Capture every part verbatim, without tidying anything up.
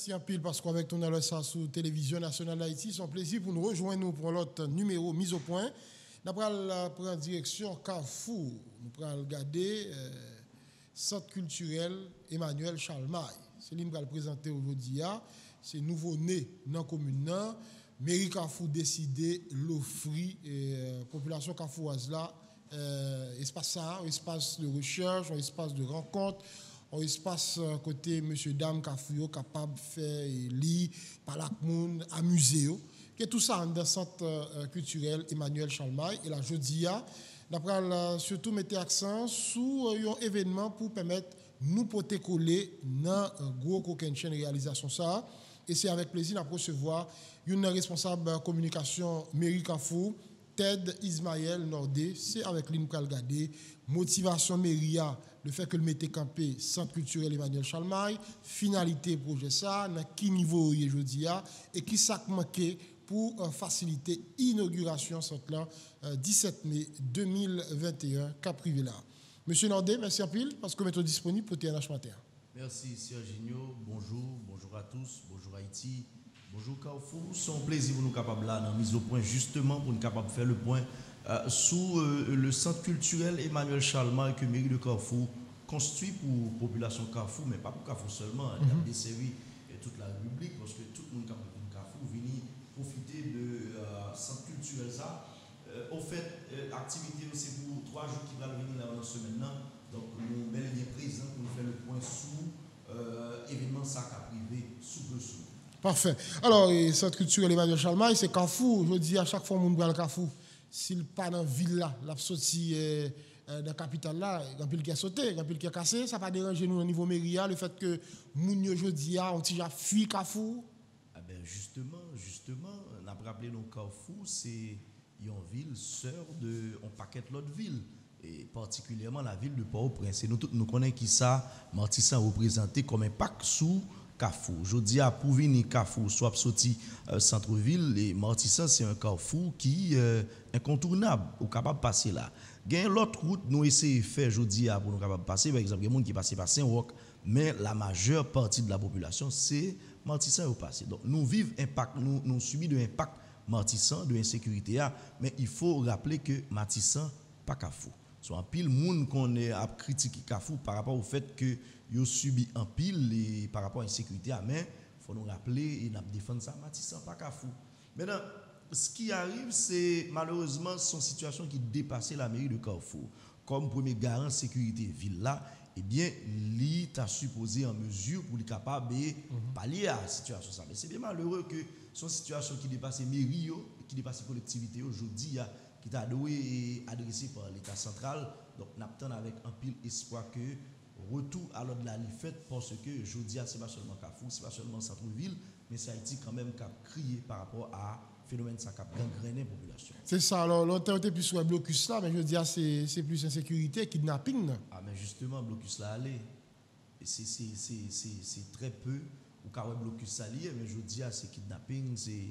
merci un pile parce qu'avec ton allure ça sur Télévision Nationale d'Haïti, c'est un plaisir pour nous rejoindre nous pour l'autre numéro mise au point. D'après la prendre direction Carrefour, nous prenons regarder euh, Centre culturel Emmanuel Chalmaille. C'est lui qui va le présenter aujourd'hui. C'est nouveau-né dans la commune. Mairie Carrefour décidé l'offrir et la population carrefouroise là, euh, espace ça, un espace de recherche, un espace de rencontre, un espace côté monsieur dame Carrefour capable de faire lire, parler avec monde, amuser. Que tout ça dans le centre euh, culturel Emmanuel Chalmaille et la jodia d'après surtout mettre accent sur un événement pour permettre nous porter coller dans un gros coquin chaîne réalisation ça et c'est avec plaisir de recevoir une responsable communication mairie Carrefour Ted Ismaël Nordé, c'est avec lui nous allons regarder motivation mairia, le fait que le mette campé centre culturel Emmanuel Chalmaille, finalité projet ça, dans quel niveau aujourd'hui et qui ça manqué pour euh, faciliter l'inauguration centre là euh, dix-sept mai deux mille vingt et un cap privé là. Monsieur Nordé, merci en pile parce que vous êtes disponible pour T N H matin. Merci Serginho, bonjour, bonjour à tous, bonjour Haïti. Bonjour Carrefour, c'est un plaisir pour nous capables là, dans mise au point justement pour nous capables de faire le point euh, sous euh, le centre culturel Emmanuel Chalmaille que mairie de Carrefour construit pour la population Carrefour, mais pas pour Carrefour seulement, il a desservi toute la République parce que tout le monde capable de Carrefour vient profiter de euh, centre culturel ça. Euh, au fait, euh, l'activité c'est pour trois jours qui va venir là dans la semaine là, donc nous bel et bien présents pour nous faire le point sous euh, événement ça qu'a privé sous le sous. Parfait. Alors, le centre culturel Emmanuel Chalmaille, c'est Carrefour. Je dis à chaque fois que nous allons à Carrefour, s'il pas dans la ville là, la sortie euh, euh, dans la capitale là, il y a un pile qui a sauté, il y a un pile qui a cassé, ça va déranger nous au niveau mairie, le fait que nous aujourd'hui on déjà fui Carrefour. Ah ben justement, justement, on a rappelé nos Carrefour, c'est une ville sœur de un paquet l'autre ville. Et particulièrement la ville de Port-au-Prince. Et nous tous nous connaissons qui ça, Martissan représenté comme un pack sous Carrefour. Je dis à pour venir Carrefour, soit sorti euh, centre-ville, et Martissan c'est un Carrefour qui est euh, incontournable, ou capable de passer là. Il y a l'autre route, nous essayons de faire, je dis pour nous capable de passer, par exemple, il y a des gens qui passent par Saint-Roch, mais la majeure partie de la population, c'est Martissan qui passe. Donc nous vivons impact, nous, nous subissons de l'impact Martissan, de l'insécurité, mais il faut rappeler que Martissan, pas Carrefour. So, en pile monde qu'on est à critiquer Carrefour par rapport au fait que yo subi en pile et par rapport à l'insécurité, mais faut nous rappeler et n'a défendre ça Matissan pas Carrefour. Maintenant, ce qui arrive c'est malheureusement son situation qui dépassait la mairie de Carrefour. Comme premier garant sécurité ville là, eh bien, lui t'a supposé en mesure pour lui capable de pallier à la situation ça. Mais c'est bien malheureux que son situation qui dépasse mairie qui dépasse collectivité aujourd'hui qui t'a doué adressé par l'État central. Donc, nous attendons avec un pile espoir que retour à l'ordre de la fait parce que je dis, ce n'est pas seulement Carrefour, ce n'est pas seulement centre-ville, mais c'est Haïti quand même qui a crié par rapport à phénomène ça qui a gangréné la population. C'est ça, alors longtemps était plus sur le blocus là, mais je dis c'est c'est plus insécurité, kidnapping. Ah mais justement blocus là allez. C'est c'est c'est c'est c'est très peu ou quand blocus ça lié, mais je dis c'est kidnapping, c'est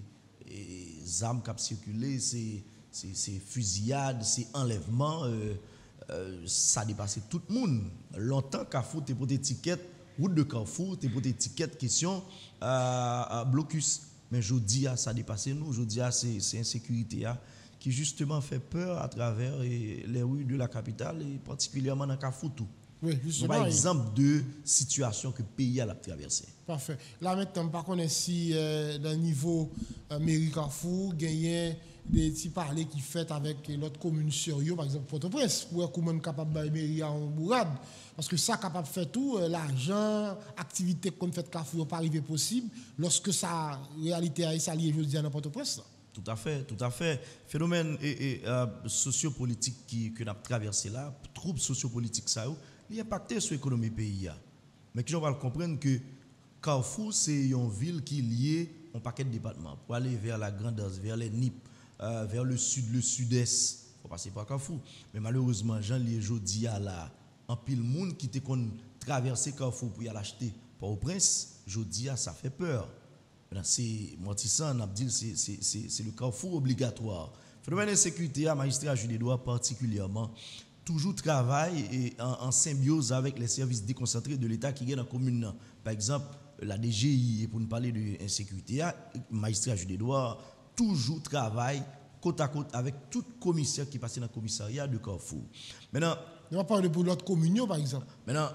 les armes qui ont circulé, c'est c'est fusillade, c'est enlèvement, euh, euh, ça dépasse tout le monde. Longtemps Carrefour t'es pour des tickets, route de Carrefour t'es pour des tickets question euh, blocus. Mais je dis à ça dépasse nous, je dis à c'est c'est insécurité qui justement fait peur à travers et, les rues de la capitale et particulièrement dans Carrefour tout. Oui, justement. Par exemple de situation que le pays a traversé. Parfait. Là maintenant, par contre, si euh, dans le niveau euh, mairie Carrefour, gagner des petits parler qui fait avec l'autre commune sérieux, par exemple Port-au-Prince, pour comment capable de mairie en bourrade. Parce que ça capable de faire tout, euh, l'argent, activité qu'on fait Carrefour n'est pas arrivé possible lorsque sa réalité a été liée, je dis, à Port-au-Prince. Tout à fait, tout à fait. Phénomène et, et, euh, sociopolitique qui que nous avons traversé là, troubles sociopolitiques ça, il a impacté sur l'économie du pays. Mais qui on va le comprendre que Carrefour c'est une ville qui est liée à un paquet de départements pour aller vers la Grand'Anse, vers les N I P, euh, vers le sud, le sud-est. Il faut passer par Carrefour. Mais malheureusement, Jean lié jodi à la en pile monde qui te kon traverser Carrefour pour y aller acheter Port-au-Prince, jodi à ça fait peur. C'est Martissan n'a dit c'est c'est c'est c'est le Carrefour obligatoire. Phénomène d'insécurité à magistrat Jules Edouard particulièrement toujours travaille et en, en symbiose avec les services déconcentrés de l'État qui est dans la commune. Par exemple, la D G I, et pour nous parler de insécurité, le magistrat Jules Edouard toujours travaille côte à côte avec tout commissaire qui passe dans le commissariat de Carrefour. Maintenant, on va parler pour l'autre communion, par exemple. Maintenant,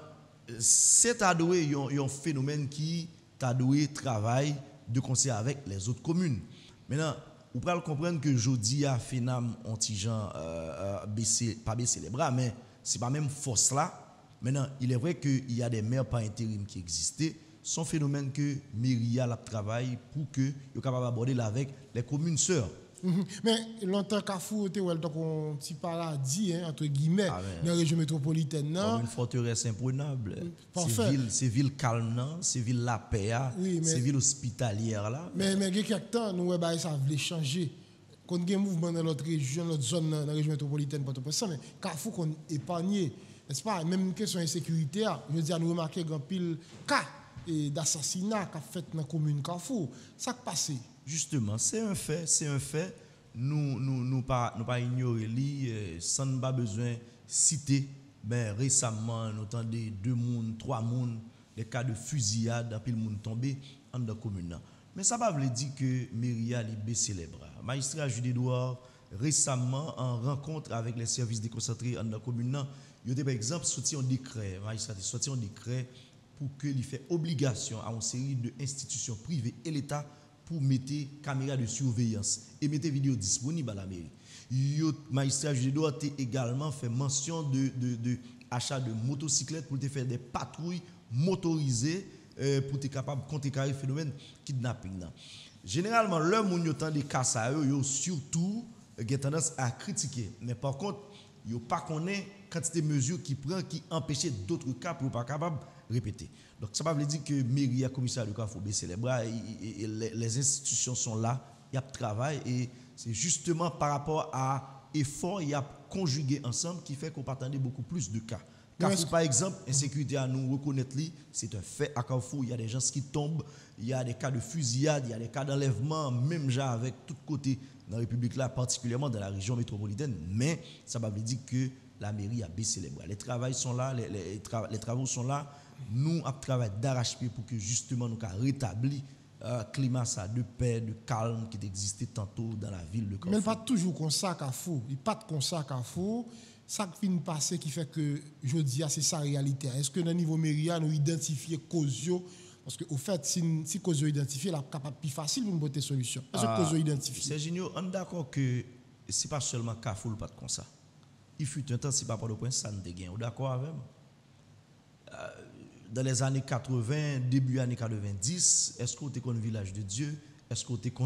c'est adoué un phénomène qui adoué travail de concert avec les autres communes. Maintenant, vous pouvez comprendre que jeudi à Fénam, on tigeant euh, baisser, pas baisser les bras, mais c'est pas même force là. Maintenant, il est vrai qu'il y a des maires par intérim qui existaient. Son phénomène que Myria la travaille pour que soit capable d'aborder là avec les communes sœurs. Mm-hmm. Mais longtemps Carrefour était un petit paradis hein, entre guillemets ah dans la région métropolitaine. Comme une forteresse imprenable. C'est ville, c'est ville calme, c'est ville la paix, oui, c'est ville hospitalière là. Mais mais il y a quelques temps nous bah ça voulait changer. Quand il y a un mouvement dans notre région, notre zone dans la région métropolitaine pas tout ça mais Carrefour qu'on épargné, n'est-ce pas? Même question insécurité, je veux dire nous remarquer grand pile cas d'assassinat qu'a fait dans la commune Carrefour. Ça qui passé. Justement, c'est un fait, c'est un fait. Nous nous nous pas nous pas ignorer li sans pas besoin citer. Ben récemment, nous entendons deux monde, trois monde, des cas de fusillade, puis le monde tombé en dans commune. Mais ça pas veut dire que Myria li baisser les bras. Magistrat Jules Edouard récemment en rencontre avec les services déconcentrés en dans commune, il y a par exemple sorti un décret, magistrat sorti un décret pour que il fait obligation à une série d'institutions privées et l'État pour mettre caméra de surveillance et mettre vidéo disponible à la mairie. Le magistrat Jules Edouard a également fait mention de, de, de achat de motocyclettes pour faire des patrouilles motorisées euh, pour être capable de contrecarrer le phénomène kidnapping. Généralement, l'homme où il y a des cas, il y a surtout tendance à critiquer. Mais par contre, il n'y a pas connaît quantité de mesures qui prend qui empêchent d'autres cas pour ne pas capable de répéter. Donc ça veut dire que mairie et commissaire de cas faut baisser les bras et, et, et les, les institutions sont là, il y a travail et c'est justement par rapport à effort il y a conjugué ensemble qui fait qu'on peut attendre beaucoup plus de cas. Carrefour, par exemple, insécurité à nous reconnaître, c'est un fait à Carrefour, il y a des gens qui tombent, il y a des cas de fusillade, il y a des cas d'enlèvement, même genre avec tout côté dans la République là, particulièrement dans la région métropolitaine, mais ça veut dire que la mairie a baissé les bras. Les travaux sont là, les, les, tra les travaux sont là. Nous avons travaillé d'arrache-pied pour que justement nous ayons rétabli un climat ça, de paix, de calme qui existait tantôt dans la ville de Carrefour. Mais il n'est pas toujours comme ça Carrefour. Il n'est pas comme ça Carrefour. Ça qui vient passer qui fait que je dis c'est sa réalité. Est-ce que dans le niveau mairie, nous identifions cause? Parce qu'au fait, si, si cause identifiée, c'est capable plus facile de nous botter solution. Est-ce que cause identifiée? C'est génial. On est d'accord que ce n'est pas seulement Carrefour pas comme ça. Il fut un temps, si pas pour le point, ça ne dégaine. Vous êtes d'accord avec moi? euh, Dans les années quatre-vingts, début années quatre-vingt-dix, est-ce que vous êtes un village de Dieu? Est-ce que vous êtes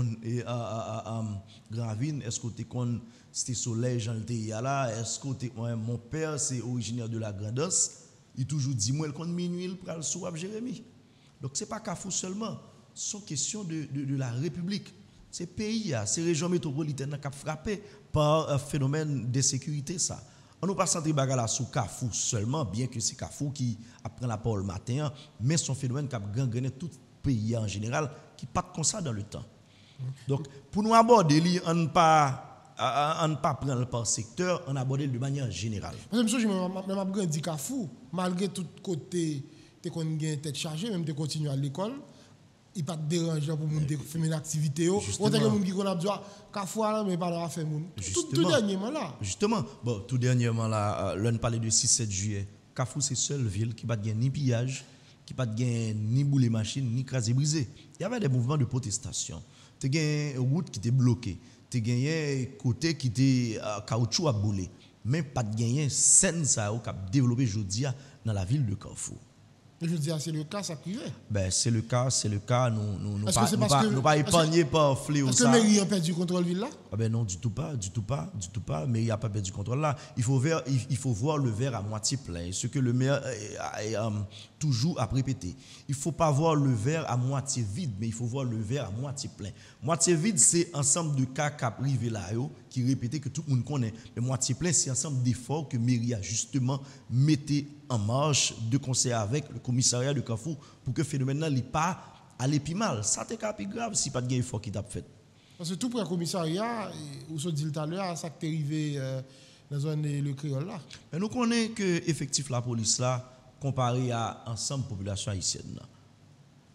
un Gravine? Est-ce que vous êtes un Cité Soleil, Jean le là? Est-ce que vous êtes mon père, c'est originaire de la Grandance? Il toujours dit, moi, il compte minuit, il prend le soir, Jérémie. Donc, ce n'est pas Carrefour seulement. C'est une question de, de, de la République. C'est pays, ces régions métropolitaines qui sont frappées par un phénomène d'insécurité. Ça. On ne pas centrer bagala sous Carrefour seulement, bien que c'est Carrefour qui apprend la parole le matin, mais c'est un phénomène qui a gangréné tout le pays en général, qui n'est pas comme ça dans le temps. Donc, pour nous aborder, on ne pas, pas prendre par secteur, on aborde de manière générale. Parce que je me dis Carrefour, malgré tout côté, tu as une tête chargée, même tu continues à l'école. Il n'y a pas de dérangeant pour faire une activité. On a des gens qui ont dit Carrefour, mais pas faire tout, tout dernièrement là. Justement, bon, tout dernièrement là, l'on parlait de six sept juillet. Carrefour, c'est la seule ville qui n'a pas ni pillage, qui n'a pas ni boule machine, ni crasé brisé. Il y avait des mouvements de protestation. Tu as une route qui était bloquée. Tu as un côté qui était caoutchouc à bouler. Mais pas de gagner scène ça qui a développé aujourd'hui dans la ville de Carrefour. Je veux dire, c'est le cas, ça privé. Ben, c'est le cas, c'est le cas. Nous nous nous pas, nous pas, nous pas épargnés par fléau ça. Est-ce que la mairie a perdu le contrôle ville là? Ah ben non, du tout pas, du tout pas, du tout pas. Mais il n'a pas perdu le contrôle là. Il faut voir, il, il faut voir le verre à moitié plein. Ce que le maire est um, toujours à répéter. Il faut pas voir le verre à moitié vide, mais il faut voir le verre à moitié plein. Moitié vide, c'est ensemble de cas qui privé là qui répétait que tout le monde connaît. Mais moitié plein, c'est ensemble d'efforts que mairie a justement metté en marche de concert avec le commissariat de Carrefour pour que le phénomène-là n'ait pas aller plus mal. Ça t'est plus grave si pas de effort qui t'a fait. Parce que tout pour le commissariat, ou se dit tout à l'heure, ça t'est arrivé euh, dans la zone de le créole là. Mais nous connaissons que l'effectif de la police là, comparé à l'ensemble de la population haïtienne,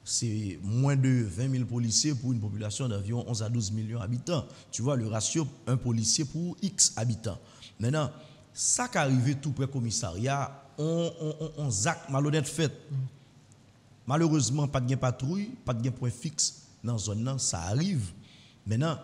c'est moins de vingt mille policiers pour une population d'environ onze à douze millions d'habitants. Tu vois, le ratio, un policier pour X habitants. Maintenant, ça qui arrive tout près du commissariat, on, on, on, on zac malhonnête fait. Mm. Malheureusement, pas de patrouille, pas de point fixe dans la zone, ça arrive. Maintenant,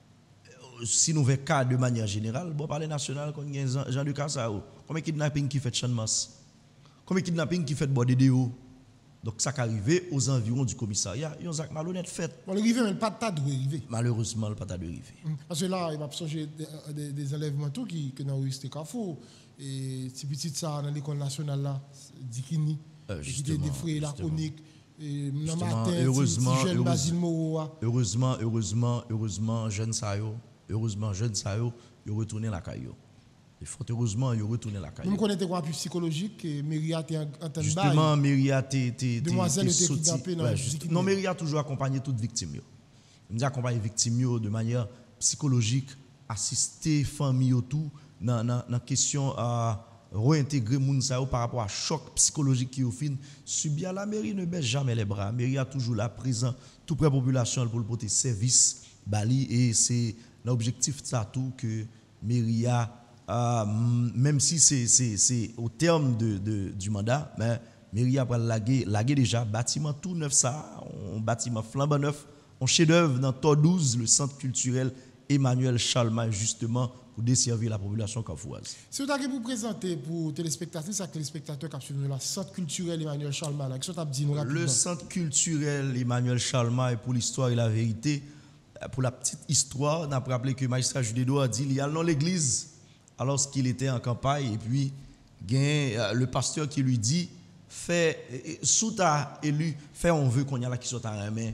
si nous voyons cas de manière générale, bon, parler national, comme Jean-Luc Kassao, combien de kidnapping qui fait Chanmas? Combien de kidnapping qui fait Bordédéo? Donc, ça qui arrive aux environs du commissariat, il y a un zac malhonnête fait. Bon, le rivet, mais le pas de tas de rivet. Malheureusement, le pas de rivet. Parce que là, il va changer des, des, des enlèvements tout qui qui dans le Carrefour. Et si petit ça dans l'école nationale là, Dikini, euh, qui était défrayé la chronique. Et Martin, heureusement, heureusement, heureusement, heureusement, heureusement, jeune Sayo, heureusement, jeune Sayo, il retourné la caillou. Et fort heureusement, il retourné la caillou. Nous connaissons quoi plus psychologique, Myria était en train de justement, Myria était demoiselle était kidnappée dans non, Myria a toujours accompagné toute victime. Il a accompagné les victimes de manière psychologique, assister famille tout dans la question à réintégrer Mounsayo par rapport à choc psychologique qui au fin subi à la mairie ne baisse jamais les bras. La mairie a toujours là présent tout près population pour le porter service bali et c'est l'objectif de ça tout que mairie a euh, même si c'est c'est c'est au terme de, de du mandat mais mairie a laguer laguer déjà bâtiment tout neuf ça un bâtiment flambant neuf un chef-d'œuvre dans Tor douze le centre culturel Emmanuel Charlemagne justement pour desservir la population carfouroise. Si vous avez vous présenter pour téléspectatrices et téléspectateurs qui suivent le centre culturel Emmanuel Charlemagne, qu'est-ce que vous dit nous rapidement? Le centre culturel Emmanuel Charlemagne pour l'histoire et la vérité, pour la petite histoire, on a rappelé que magistrat Judédo a dit il y a dans l'église alors qu'il était en campagne et puis gain le pasteur qui lui dit fait sous ta élu fait on veut qu'on y a là qui soit en main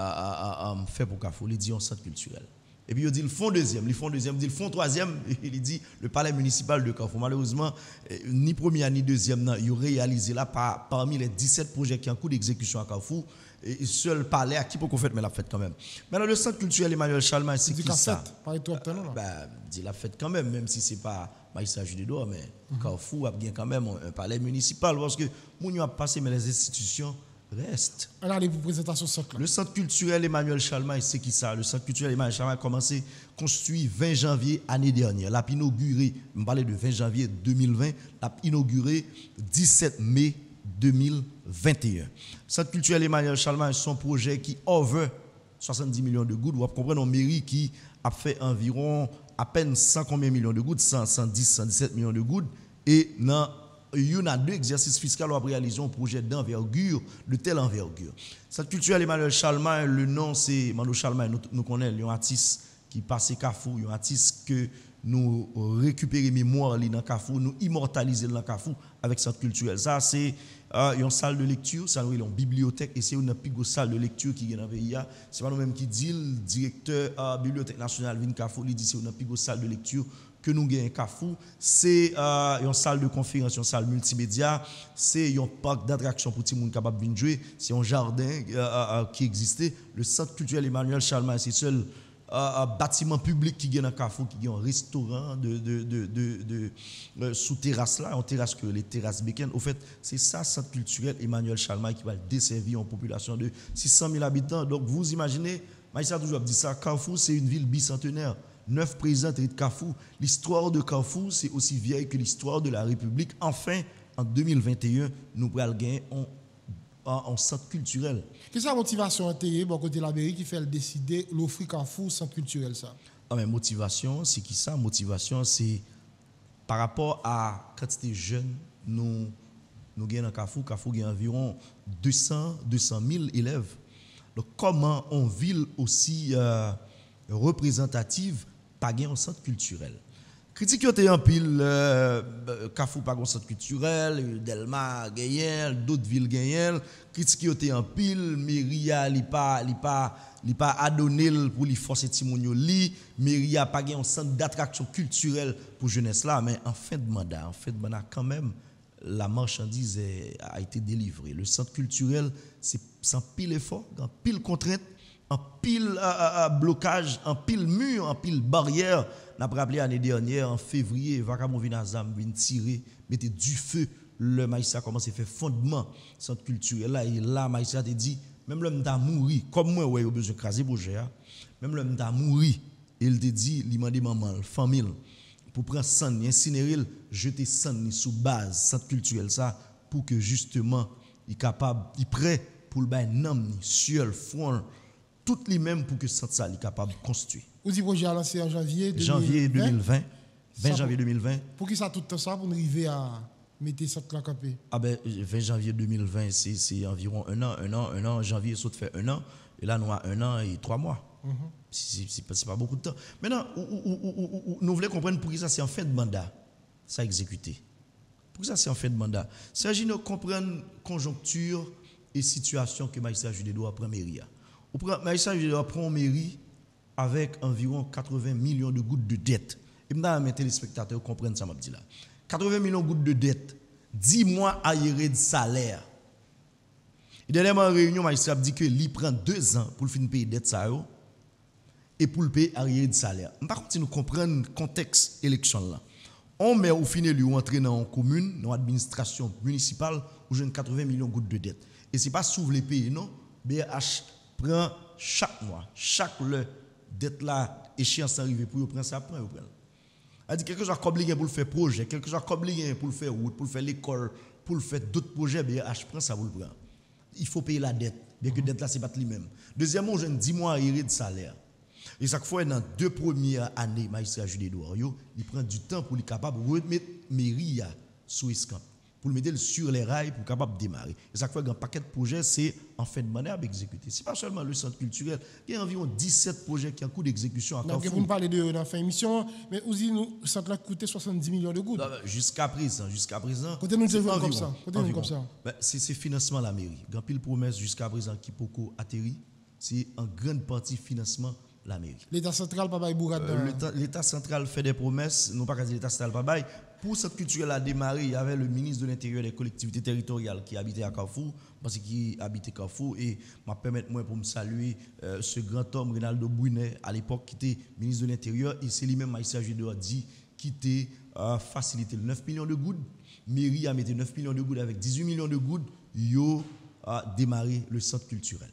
fait pour Carrefour, il dit un centre culturel. Et puis il dit le fond deuxième, le fond deuxième, il dit le fond troisième, il dit le palais municipal de Carrefour. Malheureusement, ni premier ni deuxième, il a réalisé là par, parmi les dix-sept projets qui sont en cours d'exécution à Carrefour, et seul palais à qui peut qu'on fait, mais la fête quand même. Maintenant, le centre culturel Emmanuel Charlemagne, c'est qui ça? Par toi, non? Ben, dit la fête quand même, même si ce n'est pas magistrat Judédo, mais mm-hmm. Carrefour a bien quand même un, un palais municipal, parce que nous avons passé, mais les institutions reste. Alors, allez, vous présentation centre. Le centre culturel Emmanuel Charlemagne, c'est qui ça? Le centre culturel Emmanuel Charlemagne a commencé construit vingt janvier année dernière. L'a inauguré, je me parlais de vingt janvier deux mille vingt, l'a inauguré dix-sept mai deux mille vingt et un. Le centre culturel Emmanuel Charlemagne, son projet qui over soixante-dix millions de gouttes. Vous comprenez, une mairie qui a fait environ à peine cent combien millions de gouttes, cent, cent dix, cent dix-sept millions de gouttes. Et dans il y a deux exercices fiscaux qui ont réalisé un projet d'envergure, de telle envergure. Cette culture Emmanuel Charlemagne, le nom c'est Mano Charlemagne, nous, nous connaissons, un artiste qui passe Carrefour, un artiste que nous récupérons mémoire dans Carrefour, nous immortaliser dans Carrefour avec cette culture. Ça, c'est euh, une salle de lecture, ça nous une bibliothèque, et c'est une plus grosse salle de lecture qui est dans le pays. C'est pas nous-mêmes qui dit, le directeur de la Bibliothèque nationale Vin Carrefour, il dit c'est une plus grosse salle de lecture que nous gagnons Carrefour, c'est euh, une salle de conférence, une salle multimédia, c'est un parc d'attractions pour tout le monde capable de jouer, c'est un jardin euh, euh, qui existait. Le centre culturel Emmanuel Charlemagne, c'est le seul euh, bâtiment public qui gagne dans Carrefour, qui gagne un restaurant de, de, de, de, de, de sous terrasse là, en terrasse que les terrasses Beken. Au fait, c'est ça, le centre culturel Emmanuel Charlemagne qui va desservir une population de six cent mille habitants. Donc vous imaginez, Maïssa a toujours dit ça, Carrefour c'est une ville bicentenaire. Neuf présidents de Carrefour. L'histoire de Carrefour, c'est aussi vieille que l'histoire de la République. Enfin, en deux mille vingt et un, nous allons gagner en centre culturel. Quelle est la motivation à T E, bon côté la mairie qui fait le décider l'offrir Carrefour centre culturel ça? Ah mais motivation, c'est qui ça? Motivation, c'est par rapport à quantité de jeunes, nous nous gagnons dans Carrefour. Carrefour gagne environ deux cents mille élèves. Donc comment on ville aussi euh, représentative pas gain un centre culturel. Critique était en pile euh, Carrefour pas un centre culturel, Delma gagnel, d'autres villes gagnel, critique était en pile, Myria li pas li pas li pas adonné pour li forcer timonio li, Myria pas gain un centre d'attraction culturelle pour jeunesse là, mais en fin de mandat, en fin de mandat quand même la marchandise est, a été délivrée. Le centre culturel c'est sans pile effort, en pile contrainte, en pile euh, euh, blocage, en pile mur, en pile barrière. On a rappelé l'année dernière, en février, Vakamo Vinazam vient tirer, mettre du feu. Le Maïssa a commencé à faire fondement centre culturel là. Et là, Maïssa a dit, même l'homme t'a mouru, comme moi, ouais, il a besoin de craser projet, même l'homme t'a mouru, il te dit, il m'a dit maman, famille, pour prendre sang, incinérer, jeter sang sous base, centre culturel, ça, pour que justement, il est capable, il est prêt pour le bain, nom, ciel, front, tout lui-même pour que ce centre ça, il est capable de construire. Vous dites projet a lancé en janvier deux mille vingt. Janvier deux mille vingt. vingt janvier deux mille vingt. Pour qui ça tout le temps ça, pour nous arriver à mettre ça là campé? Ah ben, vingt janvier deux mille vingt, c'est environ un an, un an, un an. Janvier, ça fait un an. Et là, nous avons un an et trois mois. Mm-hmm. C'est pas, pas beaucoup de temps. Maintenant, ou, ou, ou, ou, nous voulons comprendre pour qui ça c'est en fin de mandat, ça exécuté. Pour qui ça c'est en fin de mandat. Il s'agit de comprendre conjoncture et situation que magistrat Jules Edouard prend mairie. Magistrat Jules Edouard prend mairie avec environ quatre-vingts millions de gouttes de dette. Et maintenant, mes téléspectateurs comprennent ça, m'a dit là. quatre-vingts millions de gouttes de dette, dix mois arriérés de salaire. Et dernièrement, en réunion, le magistrat dit que lui prend deux ans pour finir payer dette ça et pour le payer arriéré de salaire. Par contre, si nous comprenons le contexte élection là, on met au final lui entrer dans une commune, dans l'administration municipale, où j'ai quatre-vingts millions de gouttes de dette. Et ce n'est pas sous les pays, non. B H prend chaque mois, chaque le dette là, échéance arrivée pour prendre ça, prend, prend. Elle dit quelque chose comme pour le faire projet, quelque chose comme pour le faire route, pour le faire l'école, pour le faire d'autres projets, B H prend ça, vous le prend. Il faut payer la dette, bien que la dette là, c'est pas lui-même. Deuxièmement, j'ai dix mois arriérés de salaire. Et chaque fois, dans deux premières années, magistrat Jules Edouard, il prend du temps pour être capable de remettre mairie sous escamp, pour le mettre sur les rails, pour être capable de démarrer. Et chaque fois, un paquet de projets, c'est en fin de manière à exécuter. Ce n'est pas seulement le centre culturel, il y a environ dix-sept projets qui ont en cours d'exécution à Carrefour. Vous nous parlez de la fin émission, mais vous dites, le centre a coûté soixante-dix millions de gouttes. Jusqu'à présent, jusqu'à présent. Côté nous devons comme ça. Comme ça. Ben, c'est financement de la mairie. Grand pile promesse jusqu'à présent qui beaucoup atterri, c'est en grande partie financement la mairie. L'État central pas bail bourrade. Euh, L'État central fait des promesses, non pas dire l'État central pas bail. Pour cette culture a démarré, il y avait le ministre de l'Intérieur et des collectivités territoriales qui habitait à Carrefour, parce qu'il habitait Carrefour, et m'a permettre moi pour me saluer euh, ce grand homme Rinaldo Brunet à l'époque qui était ministre de l'Intérieur, et c'est lui-même magistrat Jules Edouard dit qui était euh, facilité le neuf millions de gouttes. Mairie a mis neuf millions de gouttes avec dix-huit millions de gouttes, yo a démarré le centre culturel.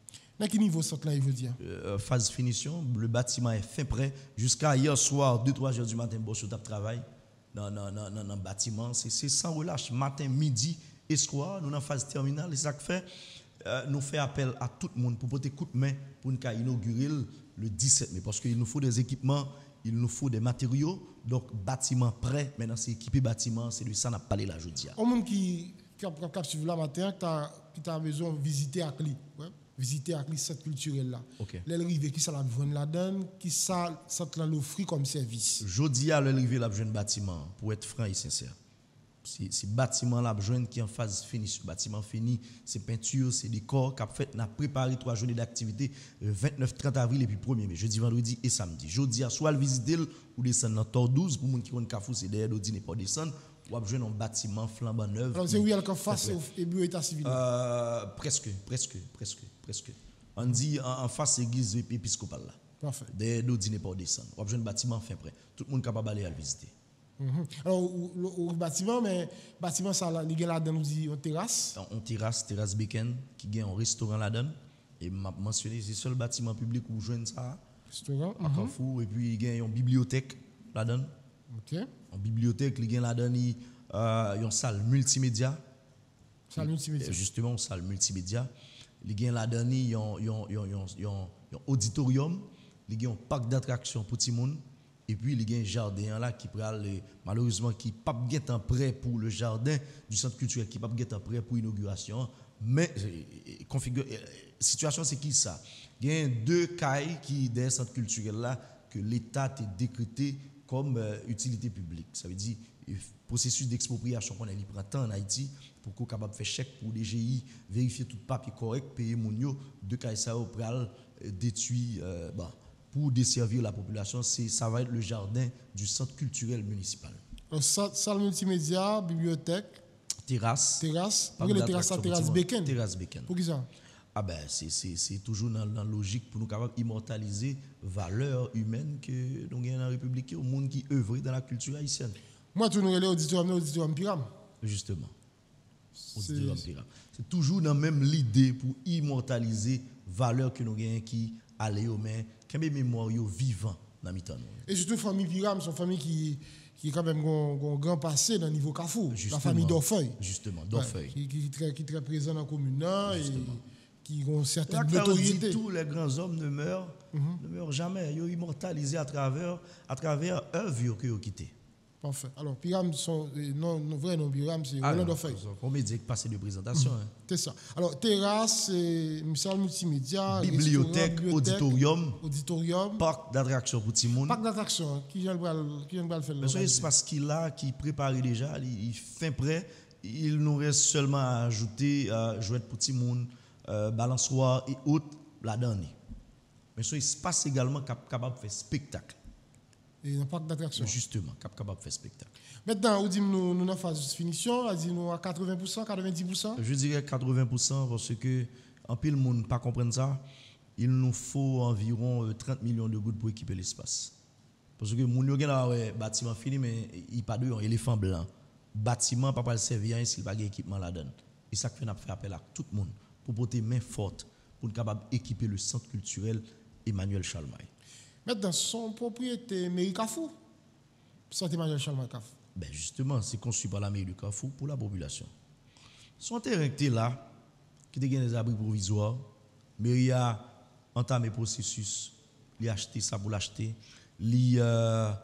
À quel niveau centre là, il veut dire euh, Phase finition, le bâtiment est fin prêt. Jusqu'à hier soir, deux trois heures du matin, bon, je travaille dans le bâtiment. C'est sans relâche, matin, midi et soir. Nous sommes en phase terminale. Et ça fait, euh, nous fait appel à tout le monde pour porter coup de main pour nous inaugurer le dix-sept mai. Parce qu'il nous faut des équipements, il nous faut des matériaux. Donc, bâtiment prêt. Maintenant, c'est équipé bâtiment. C'est de ça qu'on a parlé là aujourd'hui. Au monde qui a suivi la matin, qui a besoin de visiter à Cli. Ouais. Visiter avec les centres culturels là. Okay. L'arrivée qui ça la besoin la donne, qui ça ça te l'offre comme service. Jodi à l'arrivée la besoin bâtiment pour être franc et sincère. C'est bâtiment la besoin qui en phase finie, bâtiment fini, c'est peinture, c'est décor qu'a fait n'a préparé trois journées d'activité vingt-neuf trente avril et puis premier mai, jeudi vendredi et samedi. Jodi à soit le visiter ou descendre dans Tor douze pour monde qui connaît Carrefour c'est derrière dîner pas descendre. Ou à jouer un bâtiment flambant neuf. Alors c'est où il y a le face au début état civil. Euh, presque, presque, presque, presque. On dit en, en face église épiscopale là. Parfait. Des deux dîners pas descendre. Ou à jouer un bâtiment fin prêt. Tout le monde capable d'aller à le visiter. Mm-hmm. Alors au bâtiment mais bâtiment ça il y a là-dedans nous dit en terrasse. En terrasse, terrasse Bacon qui gagne un restaurant là-dedans et m'a mentionné c'est seul bâtiment public où joindre ça. Restaurant. À Carrefour et puis il gagne une bibliothèque là-dedans. OK. En bibliothèque, il y a là-dedans euh, une salle multimédia. Salle multimédia. Justement, une salle multimédia. Il y a là-dedans un auditorium, il y a un parc d'attractions pour tout le monde. Et puis, il y a un jardin là qui malheureusement qui n'est pas bien prêt pour le jardin du centre culturel, qui n'est pas bien prêt pour l'inauguration. Mais configure, situation, c'est qui ça? Il y a deux cailles qui, dans le centre culturel là, que l'État a décrété comme euh, utilité publique. Ça veut dire le processus d'expropriation qu'on a pris temps en Haïti pour qu'on soit capable de faire chèque pour D G I, vérifier tout papier correct, payer mon yo, de Kaïsa au pral, détruit euh, bah, pour desservir la population. Ça va être le jardin du centre culturel municipal. Donc, salle multimédia, bibliothèque, terrasse. Terrasse. Pour les terrasses, terrasse Bacon. Terrasse Bacon. Pour qui ça? Ah ben, c'est toujours dans la logique pour nous capables immortaliser valeurs humaines que nous avons dans la République, au monde qui œuvre dans la culture haïtienne. Moi, tu nous relais auditorium, auditorium Pyram. Justement. Auditorium Terra. C'est toujours dans même l'idée pour immortaliser valeur que nous gagnons qui allait aux mains, quand même mémoire vivant dans mi-temps. Et surtout famille Piram, c'est une famille qui qui quand même un grand passé dans le niveau Carrefour, la famille d'Orfeuille. Justement, d'Orfeuille. Ouais, qui, qui, qui, qui est très présent dans la commune et qui ont certaines notoriété. notoriétés. Tous les grands hommes ne meurent, mm-hmm. ne meurent jamais. Ils sont immortalisés à travers à travers œuvres qu'ils ont quittées. Parfait. Alors, Piram, son non, non vrai nom Piram, c'est Roland d'Orfeuille. On me dit que passé de présentation. Mm-hmm. Hein. C'est ça. Alors, terrasse, salle multimédia, bibliothèque, auditorium, auditorium, parc d'attractions pour tout le monde. Parc d'attractions, qui vient de faire le c'est un espace qu'il a, qui prépare déjà, il, il fait prêt. Il nous reste seulement à ajouter euh, jouets pour tout le monde, euh, balançoire et autres là-dedans. Mais c'est un espace également capable de faire spectacle. Et un parc d'attractions. Justement, capable de faire spectacle. Maintenant, on dit nous nous en phase de finition, on dit nous à quatre-vingts pour cent, quatre-vingt-dix pour cent. Je dirais quatre-vingts pour cent parce que en pile monde pas comprendre ça, il nous faut environ trente millions de gouttes pour équiper l'espace. Parce que moun yo gen là bâtiment fini mais il pas de un éléphant blanc. Bâtiment pas pas servir rien s'il pas équipement là-dedans. Et ça fait n'a fait appel à tout le monde pour porter main forte pour être capable d'équiper le centre culturel Emmanuel Chalmaille. Maintenant, son propriété mairie Carrefour, centre Emmanuel Chalmaille Carrefour. Ben justement, c'est conçu par la mairie de Carrefour pour la population. Son terrain qui est là, qui a des abris provisoires, mairie a entamé le processus, il a acheté ça pour l'acheter, il a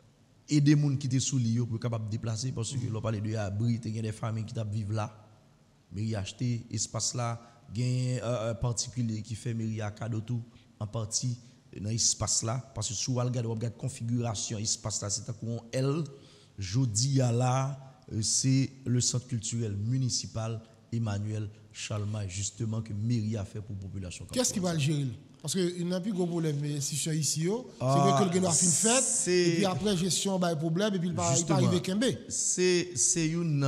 aidé les gens qui étaient sous l'île pour être capable de déplacer parce que l'on parle de abri, il y a des familles qui vivent là. Mairie a acheté espace là, il y a un particulier qui fait mairie à cadeau tout en partie dans l'espace là parce que sous regarde on regarde configuration espace là c'est un L jodi à là c'est le centre culturel municipal Emmanuel Chalmaille justement que mairie a fait pour la population. Qu'est-ce qui va le gérer? Parce qu'il n'y a plus de gros problème institution ici, c'est ah, que le gars a fait une fête, et puis après gestion, il y a un problème, et puis il va arriver Kembe. C'est une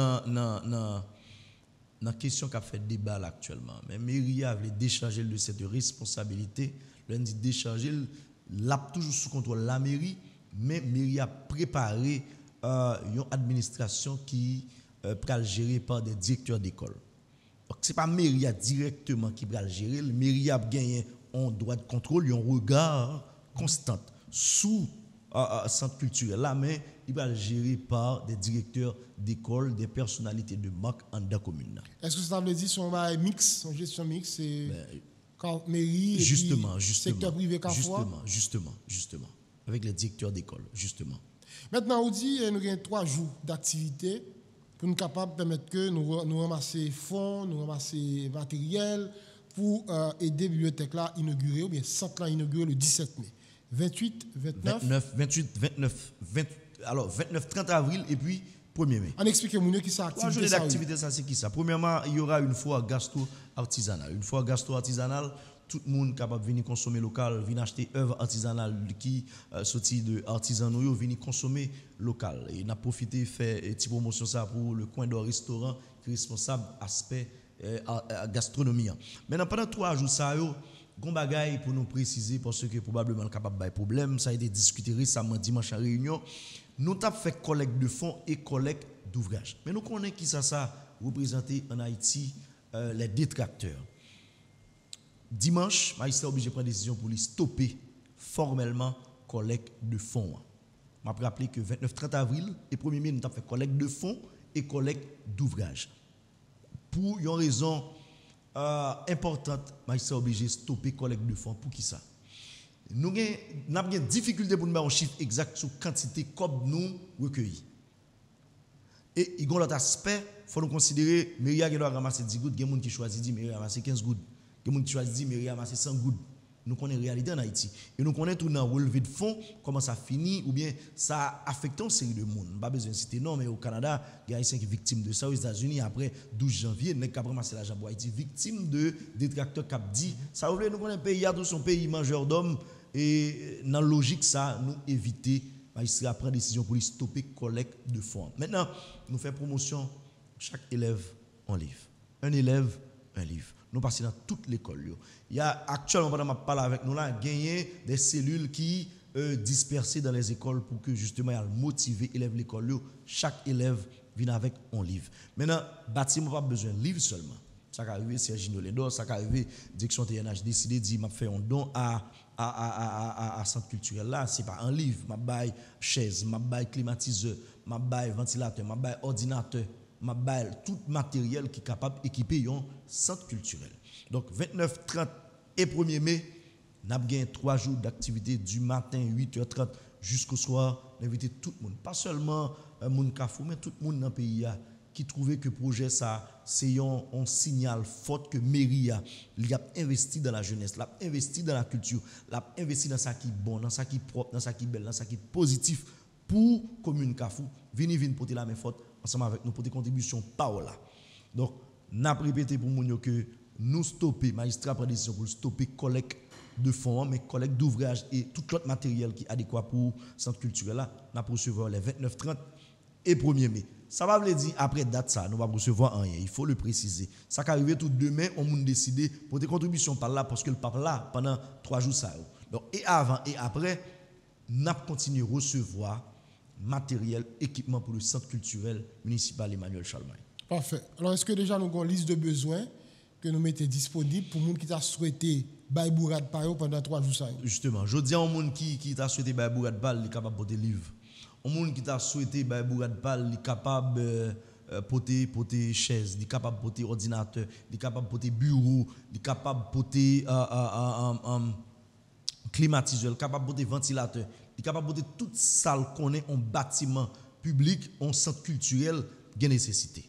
la question qui a fait débat actuellement. Mais mairie a voulu décharger de cette responsabilité. L'on dit décharger, l'a toujours sous contrôle la mairie, mais mairie a préparé euh, une administration qui euh, peut gérer par des directeurs d'école. Donc c'est pas mairie directement qui peut gérer, la mairie a gagné un droit de contrôle, un regard constant sous le euh, centre culturel là, mais il va gérer par des directeurs d'école, des personnalités de marque en la commune. Est-ce que ça veut dire son mix, son gestion mix, c'est ben, mairie, justement, et justement, secteur privé justement, justement, justement, avec les directeurs d'école, justement. Maintenant, on dit nous avons trois jours d'activité pour nous capables de permettre que nous, nous ramasser fonds, nous ramasser matériel pour euh, aider la bibliothèque là inaugurer ou bien centre là inaugurer le dix-sept mai. vingt-huit, vingt-neuf vingt-neuf, vingt-huit, vingt-neuf, vingt, alors vingt-neuf, trente avril et puis premier mai. On explique aux gens qui ça activité. Trois jours d'activité, ça c'est qui ça? Premièrement, il y aura une fois gastro artisanale. Une fois gastro artisanale, tout le monde capable de venir consommer local, venir acheter œuvres artisanales qui euh, sorti de artisanaux, venir consommer local. Et on a profité faire une petite promotion ça pour le coin de restaurant qui est responsable aspect euh, gastronomie. Maintenant pendant trois jours ça yo gon bagaille pour nous préciser parce que probablement capable de problème, ça a été discuté récemment dimanche en réunion. Nous avons fait collecte de fonds et collecte d'ouvrages. Mais nous connaissons qui ça ça représenter en Haïti euh, les détracteurs. Dimanche, magistrat obligé de prendre une décision pour lui stopper formellement collecte de fonds. Je me rappelle que vingt-neuf trente avril et premier mai, nous avons fait collecte de fonds et collecte d'ouvrages. Pour une raison euh, importante, magistrat obligé de stopper collecte de fonds. Pour qui ça? Nous avons des difficultés pour nous mettre un chiffre exact sur la quantité que nous recueillis. Et il y a l'autre aspect, il faut nous considérer que Myria doit ramasser dix gouttes, il y a des gens qui choisissent de ramasser quinze gouttes. Il y a des gens qui choisissent de ramasser cent gouttes. Nous connaissons la réalité en Haïti. Et nous connaissons tout dans le relevé de fonds, comment ça finit, ou bien ça affecte une série de monde. Pas besoin de citer non, mais au Canada, il y a des gens qui sont victimes de ça. Aux États-Unis, après douze janvier, nous avons ramassé l'argent pour Haïti, victime de détracteurs qui ont dit, ça veut dire que nous connaissons un pays, tout son pays majeur d'hommes, et dans la logique, ça, nous éviter, magistrat prend décision pour stopper collecte de fonds. Maintenant, nous faisons promotion, chaque élève, un livre. Un élève, un livre. Nous passons dans toute l'école. Il y a actuellement, pendant que je parle avec nous, là, gagné des cellules qui euh, dispersés dans les écoles pour que justement il motiver élèves l'école. Chaque élève vient avec un livre. Maintenant, bâtiment pas besoin de livre seulement. Ça qui arrive, c'est Gino Ledor, ça qui arrive, direction T N H décidé de dire m'a fait un don à à à à à, à centre culturel là, c'est pas un livre, m'a bail chaise, m'a bail climatiseur, m'a bail ventilateur, m'a bail ordinateur, m'a bail tout matériel qui est capable d'équiper un centre culturel. Donc vingt-neuf, trente et premier mai, n'a gagné trois jours d'activité du matin huit heures trente jusqu'au soir, inviter tout le monde, pas seulement euh, moun Kafou, mais tout le monde dans le pays a qui trouvait que le projet ça c'est un, un signal fort que mairie a il a investi dans la jeunesse, l'a investi dans la culture, l'a investi dans ça qui est bon, dans ça qui est propre, dans ça qui est belle, dans ça qui est positif pour commune Kafou. Venez venir porter la main forte ensemble avec nous pour des contributions par là. Donc n'a répété pour moun yo que nous stopper magistrat prend décision pour stopper collecte de fonds mais collecte d'ouvrages et tout l'autre matériel qui est adéquat pour centre culturel là n'a recevoir les vingt-neuf, trente et premier mai. Ça va veut dire après date ça, nous va recevoir rien, il faut le préciser. Ça va arriver tout demain, on va décider pour des contributions par là parce que le pape là pendant trois jours ça. Donc et avant et après, n'a continué à recevoir matériel, équipement pour le centre culturel municipal Emmanuel Charlemagne. Parfait. Alors est-ce que déjà nous avons une liste de besoins que nous mettons disponible pour les gens qui t'a souhaité bail bourrade par pendant trois jours ça? Justement, je dis à un monde qui qui t'a souhaité bail bourrade par, il est capable de porter livre. Un monde qui t'a souhaité bail bourrade par, il est capable de euh, porter porter chaise, il est capable de porter ordinateur, il est capable de porter bureau, il est capable de porter euh, euh, euh, euh, climatiseur, il est capable de porter ventilateur, il est capable de porter toute salle qu'on est en bâtiment public, en centre culturel, bien nécessité.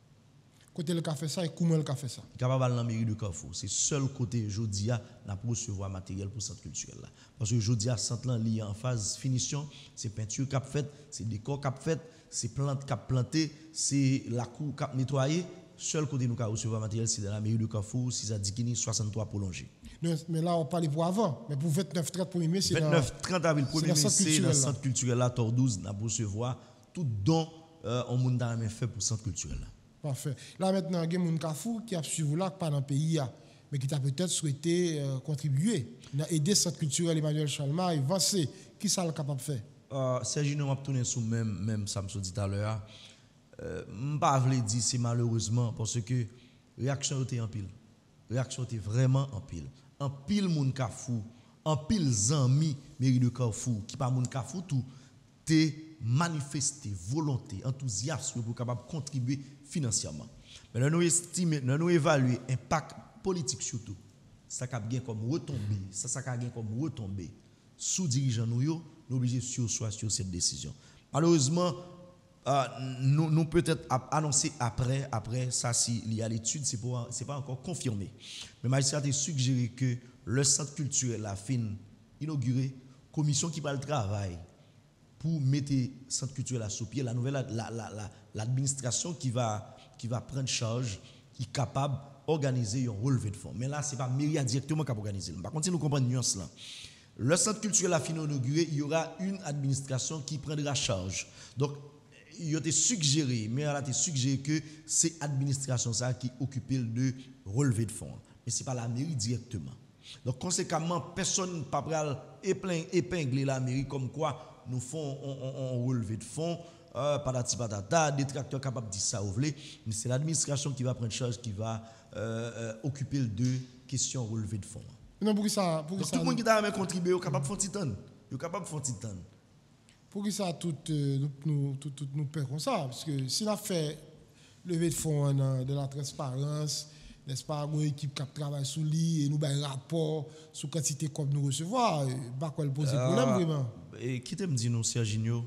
Côté le café ça et comment le café ça? Capable dans la mairie de Carrefour, c'est seul côté Jodia n'a pour recevoir matériel pour centre culturel là. Parce que Jodia centre là lié en phase finition, c'est peinture qu'a fait, c'est décor qu'a fait, c'est plante qu'a planté, c'est la cour qu'a nettoyé. Seul côté nous qu'a recevoir matériel c'est dans la mairie de Carrefour, si ça dit soixante-trois prolongé. Mais là on parle pour avant, mais pour vingt-neuf trente premier mai c'est vingt-neuf trente avril premier mai c'est dans le centre culturel là Tor douze n'a pour recevoir tout don euh, on monde dans la main fait pour centre culturel là. Parfait. Là maintenant, il y a des gens qui a suivi là, pas dans le pays, mais qui t'a peut-être souhaité euh, contribuer, aider cette culturelle Emmanuel Charlemagne, avancer. Qui ça est capable de faire? Euh, Sergi, nous avons tourné sur même, même ça me dit tout à l'heure. Euh, je ne pas dire c'est malheureusement parce que la réaction était en pile. La réaction était vraiment en pile. En pile, moun Kafou, en pile, zami, mairie de Carrefour, qui pas moun Kafou, tout, t'es manifester volonté, enthousiasme pour capable contribuer financièrement. Mais nous estimons, nous évaluer impact politique surtout. Ça a bien comme retombé, ça ça a bien comme retombé sous dirigeants nous yo, nous obligés sur soit sur cette décision. Malheureusement euh, nous, nous peut-être annoncer après après ça si il y a l'étude c'est pas c'est pas encore confirmé. Mais magistrat a suggéré que le centre culturel la fin inauguré commission qui va le travail pour mettre le centre culturel à sous pied, la nouvelle la, la, la, l'administration qui va, qui va prendre charge, qui est capable d'organiser un relevé de fonds. Mais là, ce n'est pas Myria directement qui va organiser. Par contre, si nous comprenons nuance là. Le centre culturel a fini inauguré, il y aura une administration qui prendra charge. Donc, il a été suggéré, mais elle a été suggéré que c'est l'administration ça qui occupe de relevé de fonds. Mais ce n'est pas la mairie directement. Donc, conséquemment, personne ne peut pas épingler la mairie comme quoi nous font un relevé de fonds, euh, patati patata, des tracteurs capables de dire ça ou mais c'est l'administration qui va prendre charge, qui va euh, euh, occuper de questions relevé de fonds. Non, pour ça, pour Donc, ça, tout le monde qui a contribué, est capable de faire titan. Il est capable de faire titan. Pour que ça, tout, euh, nous, tout, tout, nous paie comme ça, parce que si on a fait levé de fonds euh, de la transparence, n'est-ce pas, une équipe qui travaille sous lui et nous avons un rapport sur la quantité comme nous recevons, pas quoi le poser problème vraiment. Et qui te me dit nous, Serginho,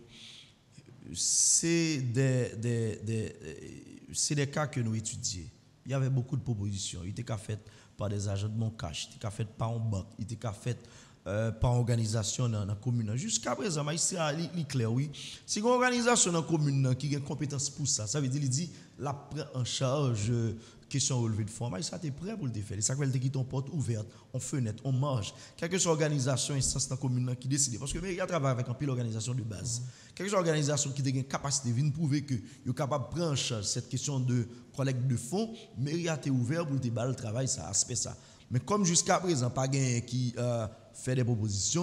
c'est des, des, des, c'est des cas que nous étudions. Il y avait beaucoup de propositions. Il était fait par des agents de mon cash, il était fait par une banque, il était fait euh, par une organisation dans la commune. Jusqu'à présent, c'est clair, oui. Si une organisation dans la commune qui a une compétence pour ça, ça veut dire qu'il dit la prend en charge. Question relevée de fonds, mais ça t'es prêt pour le faire. Ça veut dire qu'il y a une porte ouverte, on fenêtre, on marge. Quelque chose organisation, instance dans la commune qui décide. Parce que il y a travaillé avec un pile organisation de base. Mm-hmm. Quelque chose organisation qui a une capacité de prouver que est capable de prendre en charge cette question de collecte de fonds, mais il a été ouvert pour te battre le travail, ça aspect ça. Mais comme jusqu'à présent, pas quelqu'un qui euh, fait des propositions,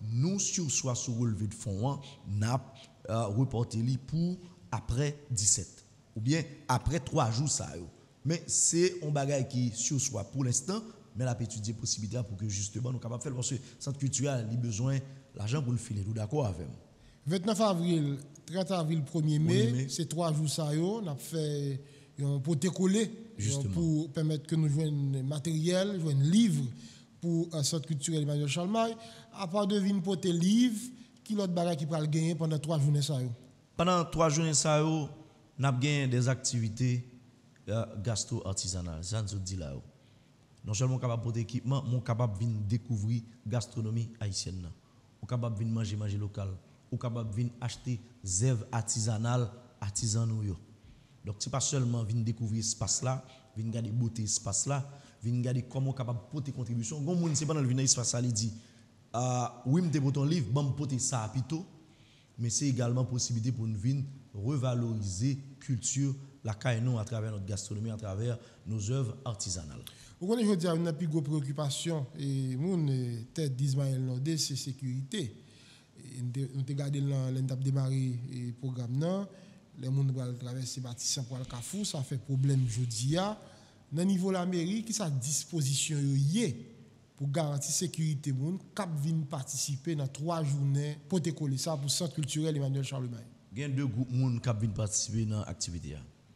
nous sur soit sur relevé de fonds n'a euh, reporté li pour après dix-sept ou bien après trois jours ça yo. Mais c'est un bagage qui sur soit pour l'instant mais la étudier possibilité pour que justement nous capable faire parce que centre culturel a besoin l'argent pour le filer. Vous d'accord avec moi? vingt-neuf avril, trente avril, premier mai, c'est trois jours ça yo, on a fait un poté collé pour permettre que nous joignent matériel, joignent livres pour un centre culturel Emmanuel Charlemagne. À part de vin poté livre, qui l'autre bagage qui va le gagner pendant trois journées ça yo? Pendant trois journées ça yo, on a gagné des activités euh, gastro-artisanales, ça nous dit là. Non seulement capable porter équipement, mais capable de découvrir gastronomie haïtienne. On capable de manger manger local, on capable de acheter des œuvres artisanales artisanaux yo. Donc c'est pas seulement venir découvrir espace là, venir regarder beauté espace là, venir regarder comment capable porter contribution. Gon monde c'est pas dans le venir espace là, il dit ah oui, me pour ton livre, bon porter ça plutôt, mais c'est également possibilité pour nous venir revaloriser culture la caïnon à travers notre gastronomie, à travers nos œuvres artisanales. Vous connaissez, je dis, une plus grosse préoccupation, et mon tête d'Ismaël Nordé, c'est sécurité. Nous avons regardé l'entame démarrer le programme, les gens vont traverser les bâtiments pour le Carrefour, ça fait problème aujourd'hui. Dans le niveau de la mairie, qui sa disposition pour garantir la sécurité, les gens qui participer dans trois journées pour décoller ça pour le centre culturel Emmanuel Charlemagne. Il y a deux groupes qui viennent participer dans l'activité.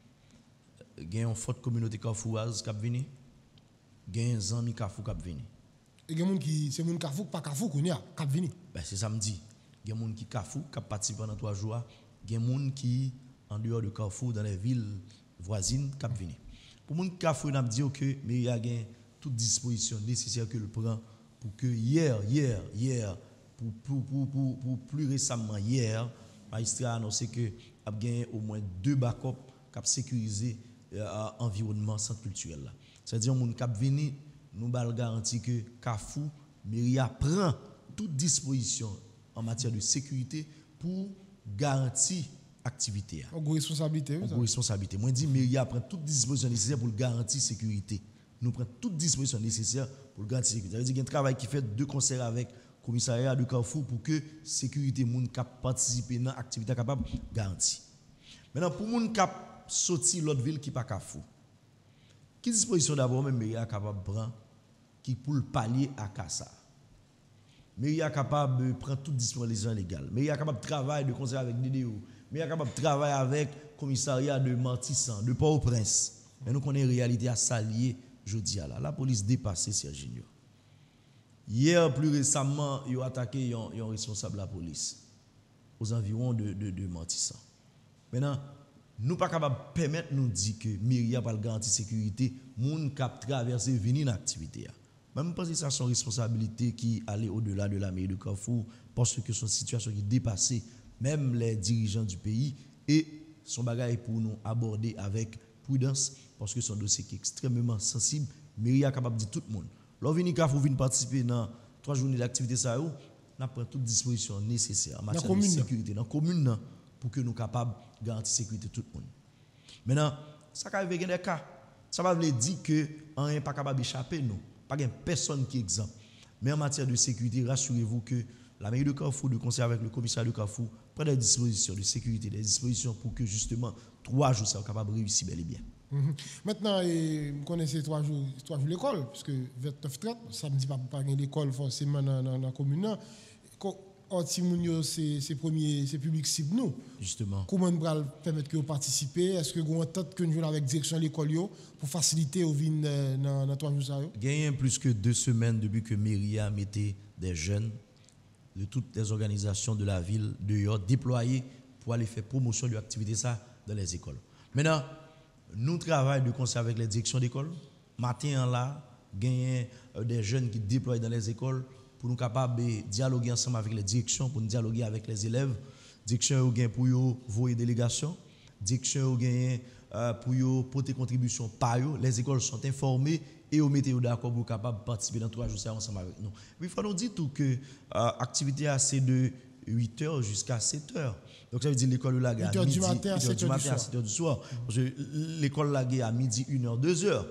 Il y a une forte communauté carfouroise qui vient. Il y a des amis Carrefour qui viennent. Il y a des gens qui c'est mon Carrefour pas Carrefour qu'on y a qui viennent. Ben c'est samedi. Il y a des gens qui Carrefour qui participent pendant trois jours. Il y a des gens qui en dehors de Carrefour dans les villes voisines qui viennent. Pour mon Carrefour on a dit que mais il y a toute disposition nécessaire que le prend pour que hier hier hier pour pour pour pour, pour plus récemment hier magistrat a annoncé que a gagné au moins deux backups qui sécuriser l'environnement centre culturel là. C'est-à-dire mon cap vini nous bal garantie que Carrefour mairie prend toute disposition en matière de sécurité pour garantir activité. En gros responsabilité. En gros responsabilité. Moi dis mairie prend toute disposition nécessaire pour garantir sécurité. Nous prenons toute disposition nécessaire pour garantir sécurité. Ça veut dire qu'il y a un travail qui fait de concert avec le commissariat de Carrefour pour que sécurité moun cap participer dans activité capable garantie. Maintenant pour moun cap sorti l'autre ville qui pas Carrefour. Quelle disposition d'abord même mairie capable prendre qui pour le pallier à ça. Mairie capable de prendre toute disposition légale. Mairie capable de travailler de concert avec D D O. Mairie capable de travailler avec le commissariat de Martissan, de Port-au-Prince. Mais nous connaissons la réalité à s'allier jeudi à là. La police dépassée Serginho. Hier plus récemment, ils ont attaqué un responsable de la police aux environs de de, de Martissan. Maintenant nous pas capable permettre nous dire que Myria pas garantir sécurité moun cap traverser venir dans activité. Même parce que ça son responsabilité qui aller au-delà de la mairie de Carrefour parce que son situation qui dépassait même les dirigeants du pays et son bagage pour nous aborder avec prudence parce que son dossier qui est extrêmement sensible. Myria capable de dire tout le monde. Lors venir Carrefour venir participer dans trois journées d'activité ça yo, n'a pris toute disposition nécessaire en matière de sécurité dans la commune pour que nous soyons capables de garantir la sécurité de tout le monde. Maintenant, ça arrive avec des cas. Ça ne veut pas dire que on n'est pas capable d'échapper, non. Pas de personne qui est exempt. Mais en matière de sécurité, rassurez-vous que la mairie de Carrefour, de conseil avec le commissaire de Carrefour, prend des dispositions de sécurité, des dispositions pour que justement trois jours soient capables de réussir bel et bien. Mm-hmm. Maintenant, vous connaissez trois jours, trois jours l'école, puisque vingt-neuf trente, samedi, pas pas l'école forcément dans la commune. Ortimounio, c'est premier, c'est public cible nous. Justement. Comment on va permettre que vous participez? Est-ce que vous entendez que nous jouons avec direction de l'école pour faciliter au vin dans trois jours? Il y a plus que deux semaines depuis que Myria mettait des jeunes de toutes les organisations de la ville dehors déployés pour aller faire promotion de l'activité ça dans les écoles. Maintenant, nous travaillons de concert avec les directions d'école. Matin là, il y a des jeunes qui déploient dans les écoles pour nous capables de dialoguer ensemble avec les directions, pour nous dialoguer avec les élèves. Direction est pour yo voyer délégation, direction est pour yo porter contribution par yo. Les écoles sont informées et au mettez d'accord pour capable participer dans trois jours ensemble avec nous. Il faut nous dire tout que l'activité euh, c'est de huit heures jusqu'à sept heures. Donc ça veut dire l'école là à midi, huit heures du matin à sept heures du soir. Parce que l'école là à midi, une heure, deux heures.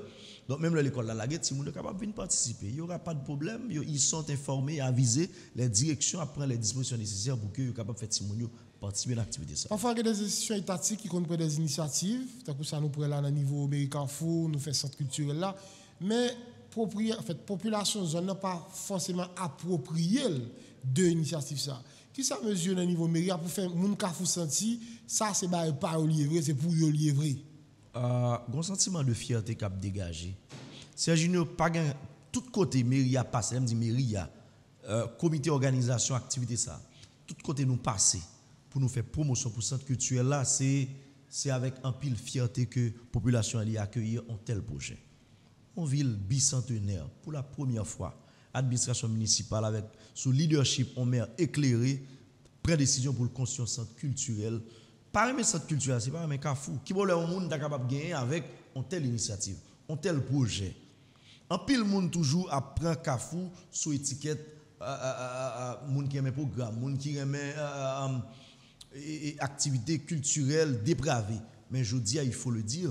Donc même l'école la guette, si vous êtes capable de venir participer, il n'y aura pas de problème, ils sont informés, avisés, les directions apprennent les dispositions nécessaires pour qu'ils soient capables de faire Simonio participer à l'activité. Parfois, il y a des institutions étatiques qui comptent des initiatives, tant que ça nous prend là au niveau américain fou, nous fait centre culturel là, mais la en fait, population zone n'a pas forcément approprié de l'initiative ça. Qui ça mesure au niveau mairie pour faire moun ka fou senti ça c'est pas pas livré, c'est pour yo livré. Euh, un sentiment de fierté qu'a dégagé. Serge Junior pas gain tout côté mairie a passé, me dit mairie a euh, comité organisation activité ça. Tout côté nous passer pour nous faire promotion pour centre culturel là, c'est c'est avec un pile fierté que population allait accueillir un tel projet. En ville bicentenaire pour la première fois, administration municipale avec sous leadership en maire éclairé prend décision pour le construire un centre culturel. Pas un centre culturel, c'est pas un cafou. Qui veut le monde capable de gagner avec une telle initiative, un tel projet. En pile monde toujours apprend cafou sous étiquette euh, euh, euh, monde qui aime programme, monde qui aime euh, euh, activités culturelles dépravées. Mais je dis, il faut le dire,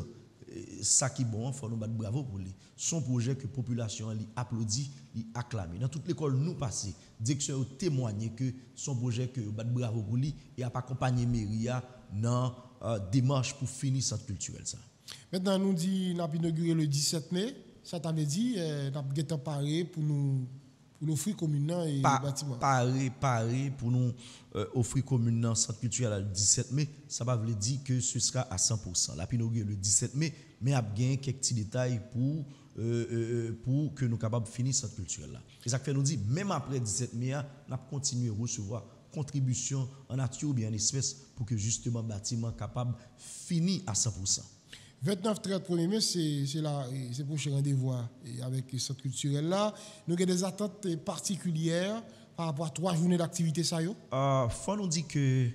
ça qui est bon, il faut nous battre bravo pour lui. Son projet que la population applaudit, acclame. Dans toute l'école, nous passons, direction a témoigné que son projet que battre bravo pour lui et a accompagné Méria dans la euh, démarche pour finir le centre culturel. Ça. Maintenant, nous dit, nous avons inauguré le dix-sept mai. Ça t'avait dit, euh, nous avons paré pour nous pour l'offrir commune et pa, bâtiment. Paré, paré pour nous euh, offrir commune dans centre culturel le dix-sept mai, ça va veut dire que ce sera à cent pour cent. La inauguré le dix-sept mai, mais a bien quelques petits détails pour euh, euh, pour que nous soyons capables de finir centre culturel là. Et ça fait nous dit même après dix-sept mai, nous avons continué à recevoir contribution en nature ou bien en espèces pour que justement le bâtiment capable finir à cent pour cent. vingt-neuf trente premier mai, c'est c'est pour ce rendez-vous avec le centre culturel là. Nous avons des attentes particulières par rapport à trois journées d'activité ça yo. Euh, faut nous dire que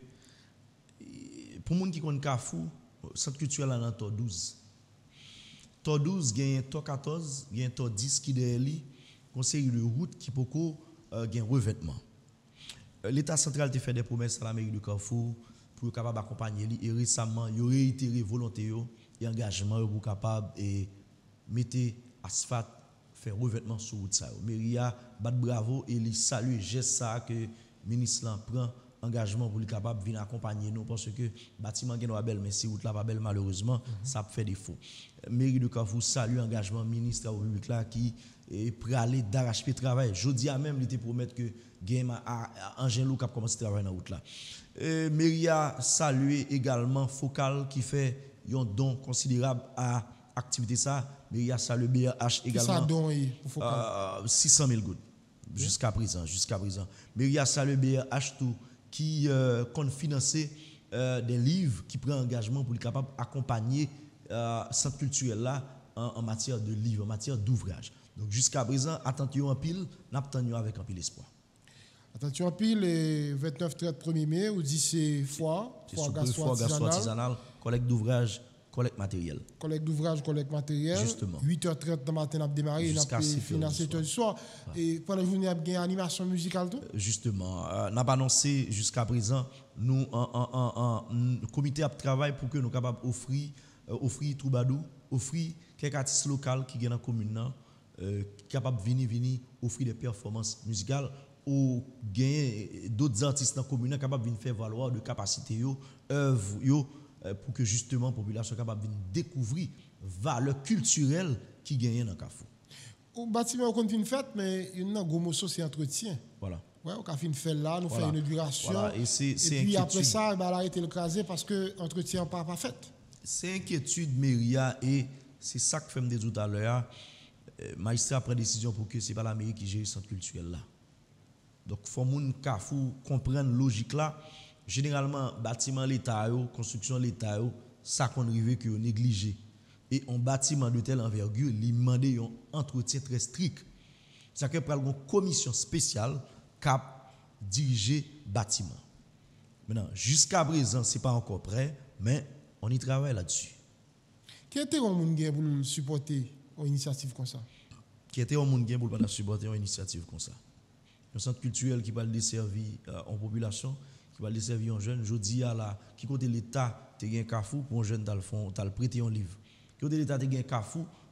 pour les gens qui connaissent Carrefour, le centre culturel là dans douze. Tor douze gagne tor quatorze, gagne tor dix qui derrière lui, conseil de route qui poko euh, gagne revêtement. Euh, L'État central a fait des promesses à la mairie de Carrefour pour être capable d'accompagner lui et récemment, il a réitéré volonté et engagement pour capable et mettre asphalte faire revêtement sur route ça. Mairie a bat bravo et il salue geste ça que le ministre prend engagement pour être capable de venir accompagner nous parce que le bâtiment est belle mais si route là pas belle malheureusement mm-hmm. ça fait défaut. Mairie de Carrefour salue l'engagement ministre de la République là qui est prêt à aller d'arracher travail. Je dis à même il était promettre que game a Angelo qui a commencé à travailler dans route là. Euh, Mairie a salué également Focal qui fait un don considérable à activité ça. Mairie a salué B R H également. Ça don pour Focal euh, six cent mille gouttes jusqu'à présent, jusqu'à présent. Mairie a salué B R H tout qui euh, compte financer euh, des livres qui prend engagement pour être capable d'accompagner euh, centre culturel là en, en matière de livres, en matière d'ouvrage. Donc jusqu'à présent, attention en pile, n'attendons avec un pile espoir. Attention en pile, le vingt-neuf trente premier mai, ou dit c'est foire, foire gastro artisanale, collecte d'ouvrage, collecte matériel. Collecte d'ouvrage, collecte matériel. Justement. huit heures trente dans le matin, on a démarré, on a financé tout le soir. Et pendant la journée, on a une animation musicale tout? Justement, euh, on a annoncé jusqu'à présent, nous, un comité de travail pour que nous soyons capables d'offrir, euh, offrir Troubadou, offrir quelques artistes locaux qui sont dans la commune, euh, capables de venir, venir offrir des performances musicales ou gagner d'autres artistes dans la commune capables de venir faire valoir de capacité, œuvres, pour que justement la population soit capable de découvrir valeurs culturelles qui gagnent dans le Carrefour. Au bâtiment, on continue une fête, mais il y a un gros morceau, c'est entretien. Voilà. Ouais, on a fait une fête là, nous voilà. faisons une inauguration. Voilà. Et, c'est, et c'est puis inquiétude. Après ça, ben, elle a arrêté le craser parce que l'entretien n'est pas, pas fait. C'est inquiétude, Méria, et c'est ça que fait me dire tout à l'heure. Euh, magistrat prend décision pour que ce n'est pas la mairie qui gère le centre culturel là. Donc, il faut que les Carrefour comprennent la logique là. Généralement, bâtiment l'État, construction l'État, ça qu'on arrive que négligé. Et un bâtiment de telle envergure, il demande un entretien très strict. C'est-à-dire qu'il y a une commission spéciale qui a dirigé le bâtiment. Maintenant, jusqu'à présent, ce n'est pas encore prêt, mais on y travaille là-dessus. Qui était un monde pour supporter une initiative comme ça? Qui était un monde pour supporter une initiative comme ça? Un centre culturel qui va le desservir euh, en population, qui va le desservir en jeunes. Je dis à la qui côté l'État, tu as un Carrefour pour un jeune, tu as le prêté un livre. Qui côté l'État, tu as un Carrefour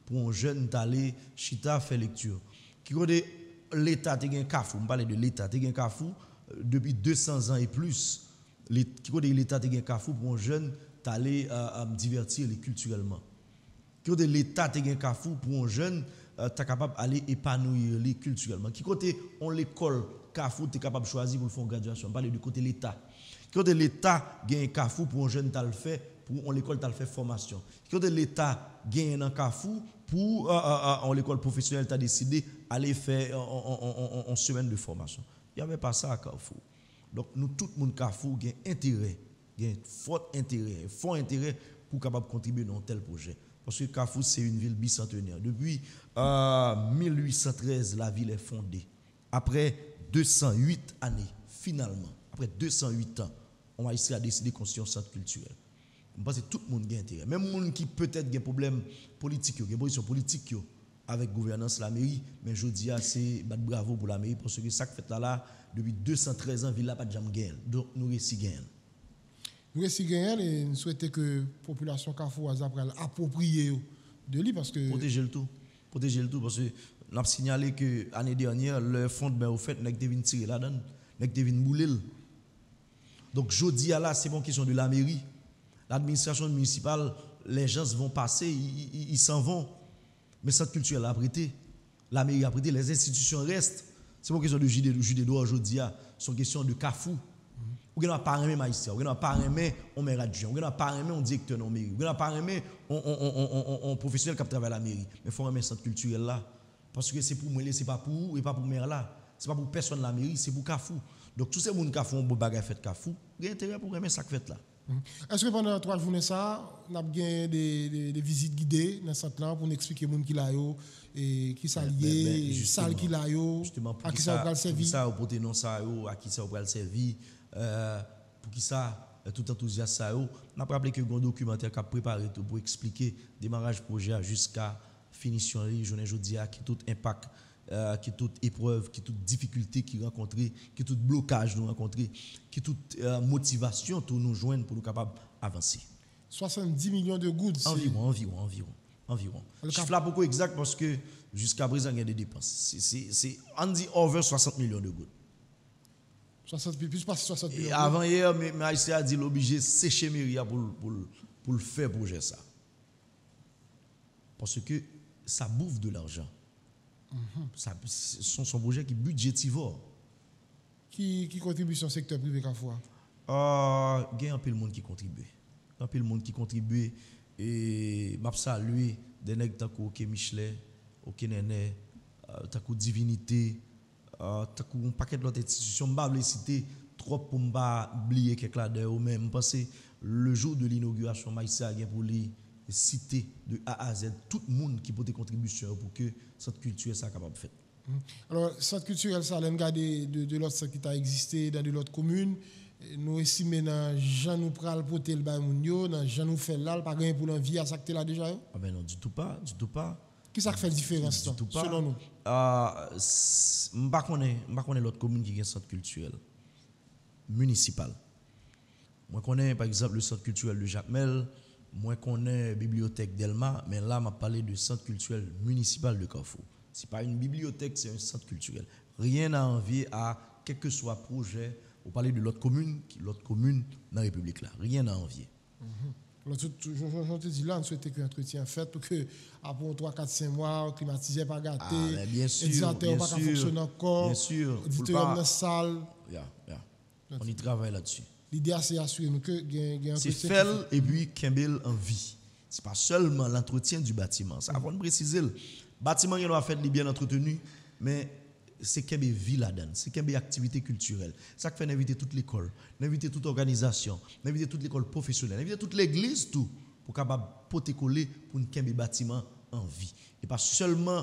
pour un jeune d'aller chita faire lecture. Qui côté l'État te gen Carrefour, on parle de l'État, te gen Carrefour depuis deux cents ans et plus. Qui côté l'État te gen Carrefour pour un jeune d'aller euh, divertir culturellement. Qui côté l'État te gen Carrefour pour un jeune euh, t'es capable d'aller épanouir les culturellement. Qui côté on l'école Carrefour t'es capable de choisir pour faire une graduation. On parle du côté l'État. Qui côté l'État gagne Carrefour pour un jeune t'as le fait pour on l'école t'as le fait formation. Qui côté l'État gagne un Carrefour pour euh, euh, euh, l'école professionnelle t'as décidé aller faire en semaine de formation. Il y avait pas ça à Carrefour. Donc nous tout le monde Carrefour gagne intérêt, gagne fort intérêt, fort intérêt pour capable contribuer dans tel projet. Parce que Carrefour, c'est une ville bicentenaire. Depuis euh, mille huit cent treize, la ville est fondée. Après deux cent huit années, finalement, après deux cent huit ans, on va ici à décider de construire un centre culturel. Je pense que tout le monde a intérêt. Même les gens qui peut-être ont des problèmes politiques, des positions politiques avec la gouvernance de la mairie, mais je dis c'est bravo pour la mairie parce que ça fait là, là depuis deux cent treize ans, la ville n'a pas de jamais gagné. Donc nous réussissons gagner. Nous réussissons gagner et nous souhaitons que la population Carrefour appropriée de lui parce que... Protéger le tout. Protéger le tout parce que nous avons signalé que l'année dernière, le fonds de au fait, nous avons tiré là-dedans, nous avons boulé. Donc je dis là, c'est une question de la mairie. L'administration municipale, les gens vont passer, ils, ils, ils s'en vont. Mais cette culture a prêté. La mairie a prêté, les institutions restent. C'est pas une question de juger des droits aujourd'hui, c'est une question de Carrefour. Ou bien on pas aimer magistrat, ou bien on pas aimer on maire adjoint, ou bien on pas aimer on directeur de mairie, ou bien on pas aimer on on on on professionnel qui travaille à la mairie. Mais faut aimer centre culturel là parce que c'est pour moi, c'est pas pour et pas pour maire là. C'est pas pour personne la mairie, c'est pour Carrefour. Donc tous ces gens qui font un beau bagage fait Carrefour, il y a intérêt pour aimer ça fait là. Est-ce que pendant trois journées ça, on a bien des, des, des visites guidées dans ce centre-là pour nous expliquer aux gens qui là et qui sont liés, salle qui là à qui ça va servir, ça au porter non ça à qui ça va servir, pour qui ça tout enthousiaste ça on a rappelé que un documentaire qu'a préparé tout pour expliquer démarrage projet jusqu'à finition journée aujourd'hui qui tout impact Euh, qui toute épreuve, qui toute difficulté qui rencontrer, qui tout blocage nous rencontrer, qui toute euh, motivation pour nous joindre pour nous capables d'avancer. soixante-dix millions de gouttes. Environ, environ, environ, environ. Le chiffre là beaucoup exact parce que jusqu'à présent il y a des dépenses. C'est c'est on dit over soixante millions de gouttes. soixante plus pas soixante millions. Et avant hier, mais Haïtien a dit l'obligé sécher Myria pour pour pour le faire projet ça. Parce que ça bouffe de l'argent. Mm-hmm. Ça, son, son projet qui est budgétivore. Qui, qui contribue au secteur privé Carrefour? Euh, il y a un peu de monde qui contribue. Un peu de monde qui contribue. Et je salue des nègres tant que Michelet, Nene, tant que Divinité, tant que un paquet d'autres institutions. Je ne vais pas citer trop pour ne pas oublier quelque chose de même. Parce que le jour de l'inauguration, je vais pour lui citer de A à Z tout le monde qui peut des contributions pour que cette culture soit capable de faire. Alors, cette culture, ça, elle a de, de, de l'autre qui a existé dans de l'autre commune. Nous estimons dans Jean nous pral porter le bain dans Jean nous fait là, pas gain pour l'envie à ça que là déjà. Ah ben non, du tout pas, du tout pas. Qui ça fait différence du tout pas. Selon nous? Euh, je pas connais, pas connais l'autre commune qui a un centre culturel municipal. Moi connais par exemple le centre culturel de Jacmel. Moi, je connais la bibliothèque d'Elma, mais là, je parlé de centre culturel municipal de Carrefour. Ce n'est pas une bibliothèque, c'est un centre culturel. Rien à envier à quel que soit projet. Vous parlez de l'autre commune, l'autre commune dans la République là. Rien à envier. Mm-hmm. Je te dis là, on souhaite qu'un entretien fait pour que, après trois, quatre, cinq mois, climatisé pas gâté, ah, bien sûr, éditeur pas fonctionner encore, bien sûr, éditeur dans la salle. Yeah, yeah. On y travaille là-dessus. L'idée, c'est assurer nous que y a un c'est faire et puis Kembel en vie. Ce n'est pas seulement l'entretien du bâtiment. Ça, avant de préciser, le bâtiment doit être bien entretenu, mais c'est Kembel vie là-dedans. C'est Kembel activité culturelle. Ça fait inviter toute l'école, inviter toute organisation, inviter toute l'école professionnelle, inviter toute l'église, tout, pour capable porter coller pour un Kembel bâtiment en vie. Et pas seulement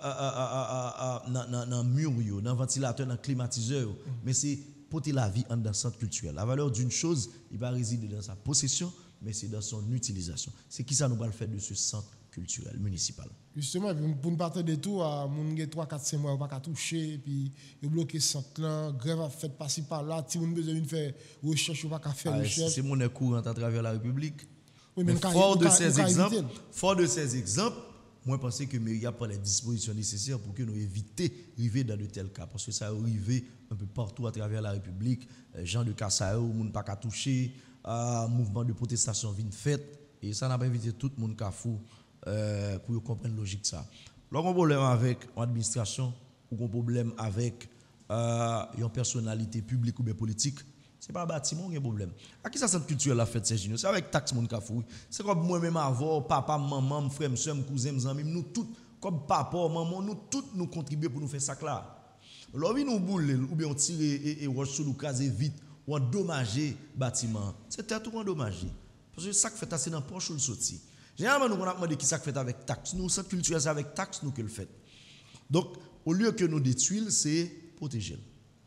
dans le mur, dans le ventilateur, dans le climatiseur, mais c'est porter la vie en dans le centre culturel. La valeur d'une chose, il va résider dans sa possession, mais c'est dans son utilisation. C'est qui ça nous va le faire de ce centre culturel municipal. Justement, pour ne pas de tout, à mon trois, quatre, cinq mois, pas toucher, puis il bloqué ce centre là, grève a fait passer par là, si on a besoin de faire recherche, ou pas faire ah, recherche. C'est mon courant à travers la République. Oui, mais mais fort de ces exemples, fort de ces exemples, moi, je pense que Mairie a pris les dispositions nécessaires pour que nous évitions d'arriver dans de tels cas. Parce que ça arrive un peu partout à travers la République. Gens de Kassao, moun pas qu'à toucher, euh, mouvement de protestation vient fait. Et ça n'a pas évité tout le monde Kafou euh, pour comprendre la logique de ça. Lorsqu'on a un problème avec l'administration ou un problème avec euh, une personnalité publique ou bien politique, ce n'est pas un bâtiment qui a un problème. À qui ça centre culturel la fête Serginho? C'est avec taxe mon Kafou. C'est comme moi-même avant, papa, maman, frère, soeur, cousin, mes amis, nous tous, comme papa, maman, nous tous nous contribuons pour nous faire ça là. Lorsque nous boule ou bien on tire et, et on sur le caser vite ou endommager bâtiment, c'est tout endommagé. Parce que ça fait assez dans poche ou le sorti. Généralement nous on a demandé qui ça fait avec taxe. Nous cette culture c'est avec taxe nous que le fait. Donc au lieu que nous détruire, c'est protéger.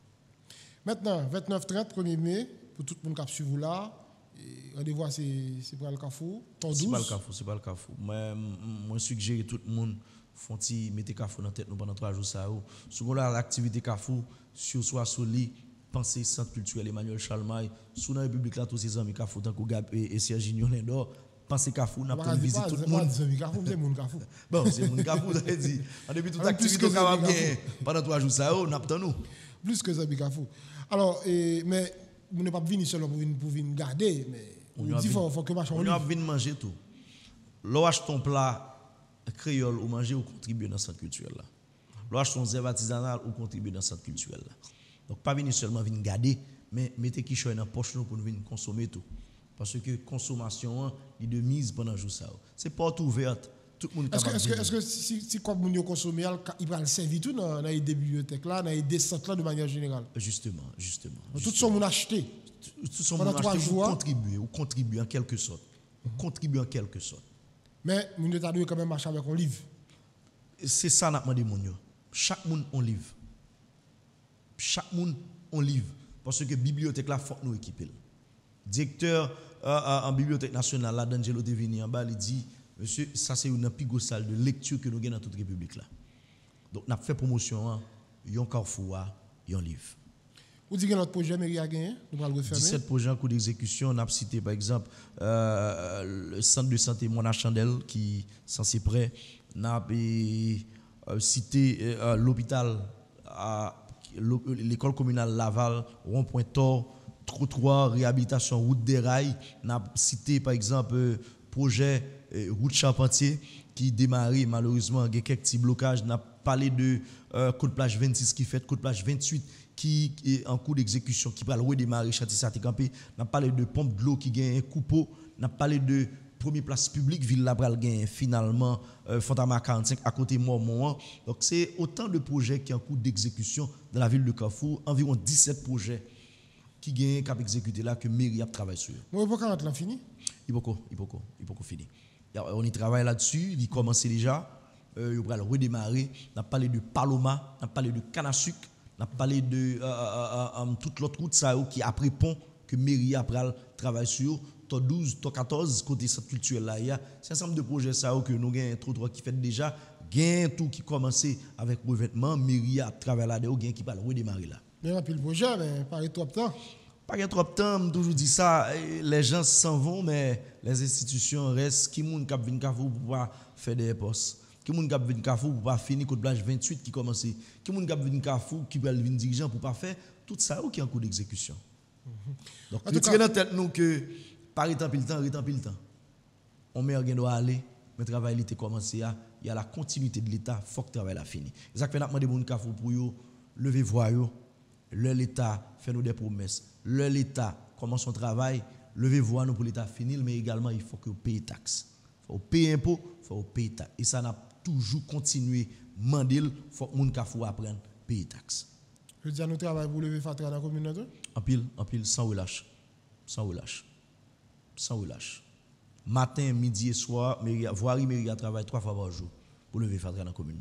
Maintenant vingt-neuf trente premier mai pour tout le monde qui suit là, rendez-vous c'est c'est pour le Carrefour, ton douze. C'est pas le Carrefour, c'est pas le Carrefour. Moi moi suggère tout le monde font ti mettre Carrefour dans tête nous pendant trois jours ça. Sous l'activité Carrefour sur soit sur lit penser centre culturel Emmanuel Chalmaille sous la République là tous ces amis Carrefour tant que Gab et Serginho Lindor penser Carrefour n'a pas visite tout le monde Carrefour c'est mon Carrefour bon c'est mon Carrefour ça dit en depuis toute activité capable bien pendant trois jours ça n'a pas nous plus que ça Carrefour alors mais on n'est pas venu seulement pour venir pour venir garder mais on dit faut faut que machin on va venir manger tout l'ouach ton plat créole ou manger ou contribuer dans centre culturel là l'ouach ton zèbre artisanal ou contribuer dans centre culturel là. Donc, pas venir seulement venir garder, mais mettez qui choix dans la poche pour venir consommer tout. Parce que consommation est de mise pendant le jour. C'est porte ouverte. Tout le monde est-ce que, est-ce que, est-ce que si, si comme vous consommez, il va le servir tout dans les bibliothèques là, dans les descentes là de manière générale? Justement, justement. Donc, tout ce monde acheté. Tout ce monde acheté ou contribuer, ou contribuer en quelque sorte. Ou contribuer en quelque sorte. Mais, vous devez quand même marcher avec un livre. C'est ça, n'a demandé mon. Chaque monde a un livre. Chaque monde on livre parce que bibliothèque là faut nous équiper. Directeur euh, en bibliothèque nationale là d'Angelo Devini en bas il dit monsieur ça c'est une plus grosse salle de lecture que nous avons dans toute république là. Donc n'a fait promotion hein, yon Carrefour yon livre. Vous dites que notre projet mairie a gagné, nous allons le refermer. dix-sept projets en cours d'exécution, on a cité par exemple euh, le centre de santé Mona Chandel qui censé prêt, on a euh, cité euh, l'hôpital à l'école communale Laval, rond-point Tor, trottoir, réhabilitation, route des rails. On a cité par exemple euh, projet euh, route Charpentier qui démarré malheureusement il y a quelques petits blocages. On a parlé de euh, Côte Plage vingt-six qui fait Côte Plage vingt-huit qui est en cours d'exécution qui va redémarrer Châti-Saté Campé. On a parlé de pompe de l'eau qui gagne un coupeau. On a parlé de première place publique ville Labral gagne finalement euh, Fontama quarante-cinq à côté Mormont. Donc c'est autant de projets qui sont en cours d'exécution dans la ville de Carrefour, environ dix-sept projets qui gagnent cap exécuté là que mairie a travaillé sur. Moi pas quarante là fini. Il faut il faut il faut fini. On y travaille là-dessus, il commence déjà, euh, il va le redémarrer. On a parlé de Paloma, on a parlé de canne à sucre, on a parlé de euh, euh, euh, toute l'autre route ça qui après pont que mairie a travaille sur. Top douze, top quatorze, côté centre culturel là, il y a c'est un ensemble de projets ça que nous avons trop trop qui fait déjà, gain tout qui commencé avec revêtement, mairie a travaillé là-dedans, gain qui va redémarrer là. Mais on a le projet, mais pas trop de temps. Pas trop de temps, toujours dit ça, les gens s'en vont, mais les institutions restent. Qui moun k'ap vinn Carrefour pour pas faire des postes? Qui moun k'ap vinn Carrefour pour pas finir Côte Plage vingt-huit qui commence? Qui moun k'ap vinn Carrefour qui va venir dirigeant pour pas faire tout ça ou qui est en cours d'exécution? Mm-hmm. Donc, nous tirons dans tête nous que par étant pile temps, étant pile temps. On met rien doit aller, mais le travail il était commencé, il y a la continuité de l'État, faut que le travail a fini. C'est ça que fait n'a demandé moun Carrefour pour yo lever voix yo, le l'État fait nous des promesses, le l'État commence son travail, lever voix nous pour l'État finir, mais également il faut que vous payiez taxes. Il faut payer impôts, il faut payer taxes. Et ça n'a toujours continué mandil, faut que moun Carrefour apprenne payer taxes. Je dis à nous travail pour lever fatra dans la communauté. En pile, en pile sans relâche. Sans relâche. Sans relâche. Matin, midi et soir, voirie mairie travaille trois fois par jour pour lever fatra dans la commune.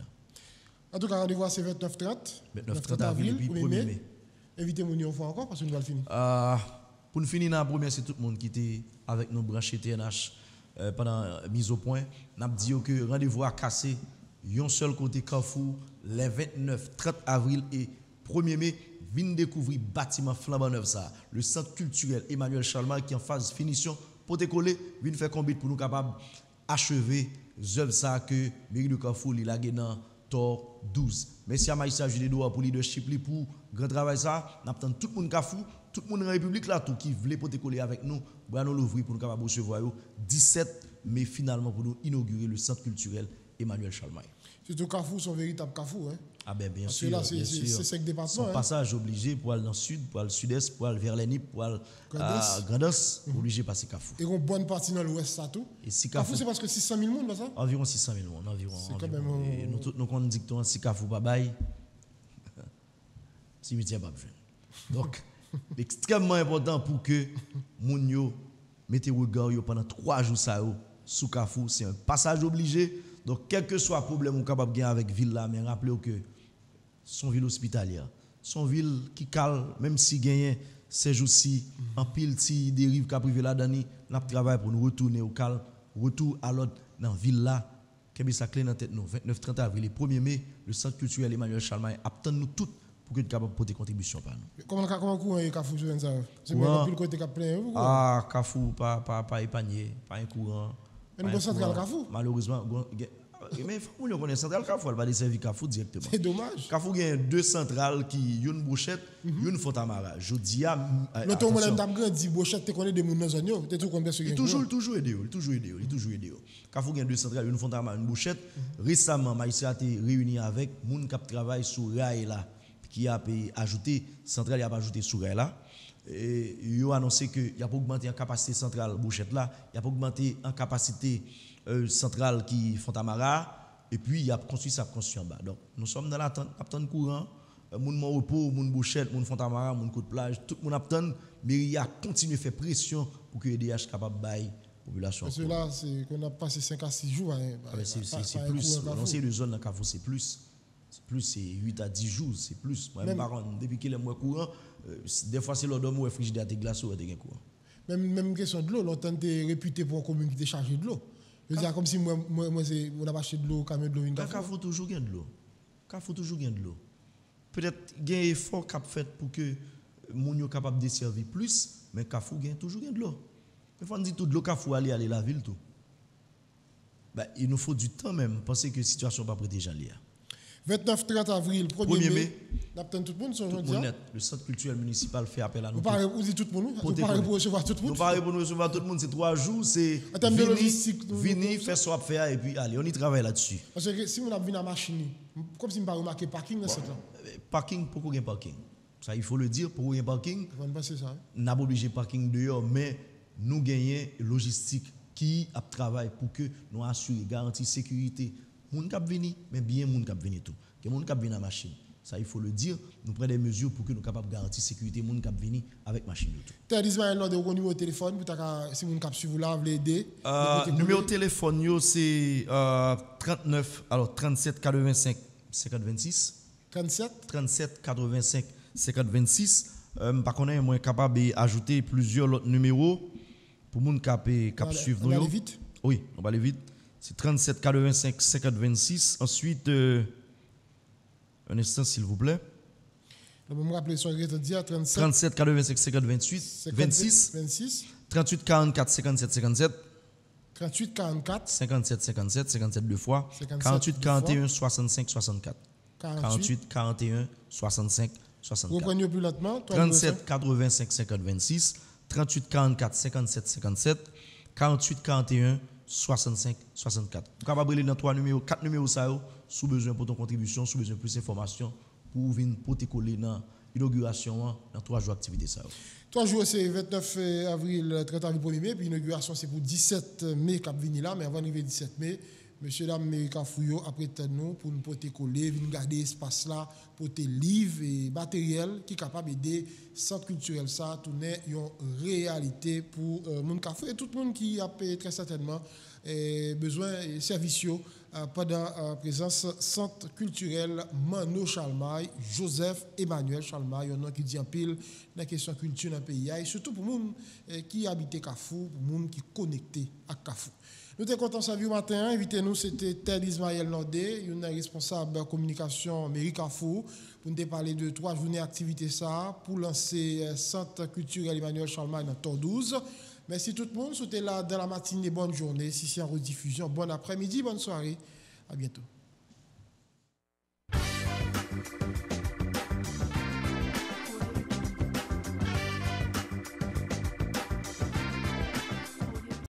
En tout cas, rendez-vous c'est vingt-neuf trente. vingt-neuf trente avril, puis premier mai. Invitez-moi une fois encore parce que nous allons finir. Uh, pour nous finir, nous remercier tout le monde qui était avec nous branchés T N H euh, pendant la mise au point. Nous avons dit que rendez-vous à casser un seul côté Carrefour les vingt-neuf trente avril et premier mai. Venez découvrir le bâtiment flambant neuf ça, le centre culturel Emmanuel Chalmaille qui est en phase finition pour décoller, venez faire combien pour nous capables achever œuvres ça que mairie de Carrefour il a dans Tor douze. Merci à Maïssa Judedo pour leadership li pour grand travail ça. N'attend tout le monde Carrefour, tout le monde en République là tout qui voulait porter coller avec nous, pour nous l'ouvrir pour nous capable recevoir dix-sept mai finalement pour nous inaugurer le centre culturel Emmanuel Chalmaille. Surtout Carrefour, son véritable Carrefour. Hein? Ah ben bien Parce sûr. que là, c'est cinq départements. Son hein? Passage obligé pour aller dans le sud, pour aller sud-est, pour aller vers les Nip, pour aller à Grandos, mm-hmm. obligé de passer Carrefour. Et une bonne partie dans l'ouest, ça tout. Et si Carrefour, Carrefour c'est parce que six cent mille monde, ça? Environ six cent mille monde, environ. C'est quand même. Et nous, nous, on dit que si Carrefour pas bail, cimetière pas besoin. Donc, extrêmement important pour que moun yo mette regard yo pendant trois jours ça yo sous Carrefour, c'est un passage obligé. Donc, quel que soit le problème qu'on est capable de gagner avec la ville là, mais rappelez-vous que son ville hospitalière, son ville qui calme, même si gagne ces jours-ci, en pile, si dérive qu'a privé là, Dani, nous travaillons pour nous retourner au calme, retour à l'autre dans la ville là, qui est sa clé dans la tête, vingt-neuf trente avril, le premier mai, le centre culturel Emmanuel Chalmaille attend nous toutes pour que nous capable de porter contribution par nous. Comment comment courant Carrefour je ça? C'est pas le côté qui plein. Ah, Carrefour pas pas pas épargné, pas un courant. Mais nous central Carrefour. Malheureusement, mais il faut que nous connaissions centrale Carrefour, elle va desservir Carrefour directement. C'est dommage. Carrefour il y a deux centrales qui une Bouchette, mm-hmm. une Fontamara. Je dis à l'autre monde t'a grandi Bouchette te connaît des monde dans zone yo, tu tout connais ce qui. Toujours toujours aidé, toujours aidé, toujours aidé. Carrefour il y a deux centrales, une Fontamara, une Bouchette. Mm-hmm. Récemment, Maïssa a été réuni avec moun qui travaille sur rail là qui a ajouté centrale, il a ajouté sur rail là. Et il a annoncé que il a pas augmenté en capacité centrale Bouchette là, il a pas augmenté en capacité Euh, centrale qui Fontamara et puis il a construit sa construit en bas. Donc nous sommes dans l'attente, attente courant, euh, moun mon repos, moun Bouchette, moun Fontamara, moun côte plage, tout le monde attend, mais il a continué à faire pression pour que E D H capable bailler population. Parce que là c'est qu'on a passé cinq à six jours hein, ah, c'est c'est plus dans ces zones dans Carrefour c'est plus. C'est plus c'est huit à dix jours, c'est plus. Moi même par depuis qu'il est moins courant, euh, des fois c'est l'ordre où frigidaire glace ou des courant. Même même question de l'eau, longtemps t'es réputé pour une commune qui est chargée de l'eau. Je veux dire, comme si moi, moi, moi c'est, on a acheté de l'eau, camion de l'eau. Carrefour toujours gain de l'eau. Carrefour toujours gain de l'eau. Peut-être qu'il y a un effort qu'a fait pour que les gens soient capables de servir plus, mais Carrefour gain toujours gain de l'eau. Il faut dire tout de l'eau Carrefour aller aller la ville tout. Ben, il nous faut du temps même, penser que la situation n'est pas protégée en l'I A. vingt-neuf trente avril, premier mai, n'attend tout le monde sur le monde. Le centre culturel municipal fait appel à nous. Vous dites tout le monde, vous parlez pour recevoir tout le monde. Nous parlons pour recevoir tout le monde, c'est trois jours, c'est en termes de logistique, venir faire ce qu'on faire et puis allez, on y travaille là-dessus. Parce que si on a vu la machine, comme si on n'a pas remarqué parking dans ce temps. Parking, pourquoi il y a parking? Ça, il faut le dire, pourquoi il y a parking? On va ça. On n'a pas obligé parking dehors, mais nous gagnons logistique qui a travaillé pour que nous assurions, garantir sécurité. Moun k'ap vini, mais bien moun k'ap vini tout. Que moun k'ap vini à machine. Ça il faut le dire, nous prenons des mesures pour que nous capables garantir sécurité moun k'ap vini avec machine tout. T'as dit Ismaël non de numéro de téléphone pour ta si moun k'ap suivre là veut aider. Euh numéro de téléphone yo c'est euh, trente-neuf alors trente-sept quatre-vingt-cinq cinquante vingt-six trente-sept trente-sept quatre-vingt-cinq cinquante vingt-six euh par contre moi capable d'ajouter plusieurs autres numéros pour moun k'ap k'ap suivre nous. On va aller vite. Oui, on va aller vite. C'est trente-sept quatre-vingt-cinq cinquante vingt-six. Ensuite, euh, un instant s'il vous plaît. Je vais me rappeler sur le dire trente-sept trente-sept quatre-vingt-cinq cinquante vingt-huit vingt-six vingt-six trente-huit quarante-quatre cinquante-sept cinquante-sept trente-huit quarante-quatre cinquante-sept cinquante-sept cinquante-sept deux fois quarante-huit quarante et un soixante-cinq soixante-quatre quarante-huit quarante et un soixante-cinq soixante-quatre. Reprenez plus lentement. trente-sept quatre-vingt-cinq cinquante vingt-six trente-huit quarante-quatre cinquante-sept cinquante-sept quarante-huit quarante et un soixante-cinq soixante-quatre. Vous capable de dans trois numéros, quatre numéros ça sous besoin pour ton contribution, sous besoin de plus d'informations pour venir pour te coller dans l'inauguration dans trois jours d'activité ça. Trois jours c'est vingt-neuf avril, trente avril, premier mai, puis l'inauguration c'est pour dix-sept mai cap venir là, mais avant d'arriver dix-sept mai, monsieur dame Carrefour après nous pour nous porter coller, venir garder espace là, porter livres et matériel qui est capable d'aider centre culturel ça tourner une réalité pour euh, mon Carrefour et tout le monde qui a très certainement eh, besoin de services euh, pendant la euh, présence centre culturel Mano Chalmaille, Joseph Emmanuel Chalmaille, un nom qui dit en pile dans la question culture dans le pays et surtout pour les gens eh, qui habitent Carrefour, pour les gens qui sont connectés à Carrefour. Nous sommes contents de savoir matin. Invitez-nous, c'était Ted Ismaël Nordé, une responsable de communication mairie Carrefour, pour nous parler de trois journées d'activité ça, pour lancer le centre culturel Emmanuel Chalmaille dans Tor douze. Merci tout le monde. C'était là dans la matinée. Bonne journée. Si c'est en rediffusion, bon après-midi, bonne soirée. À bientôt.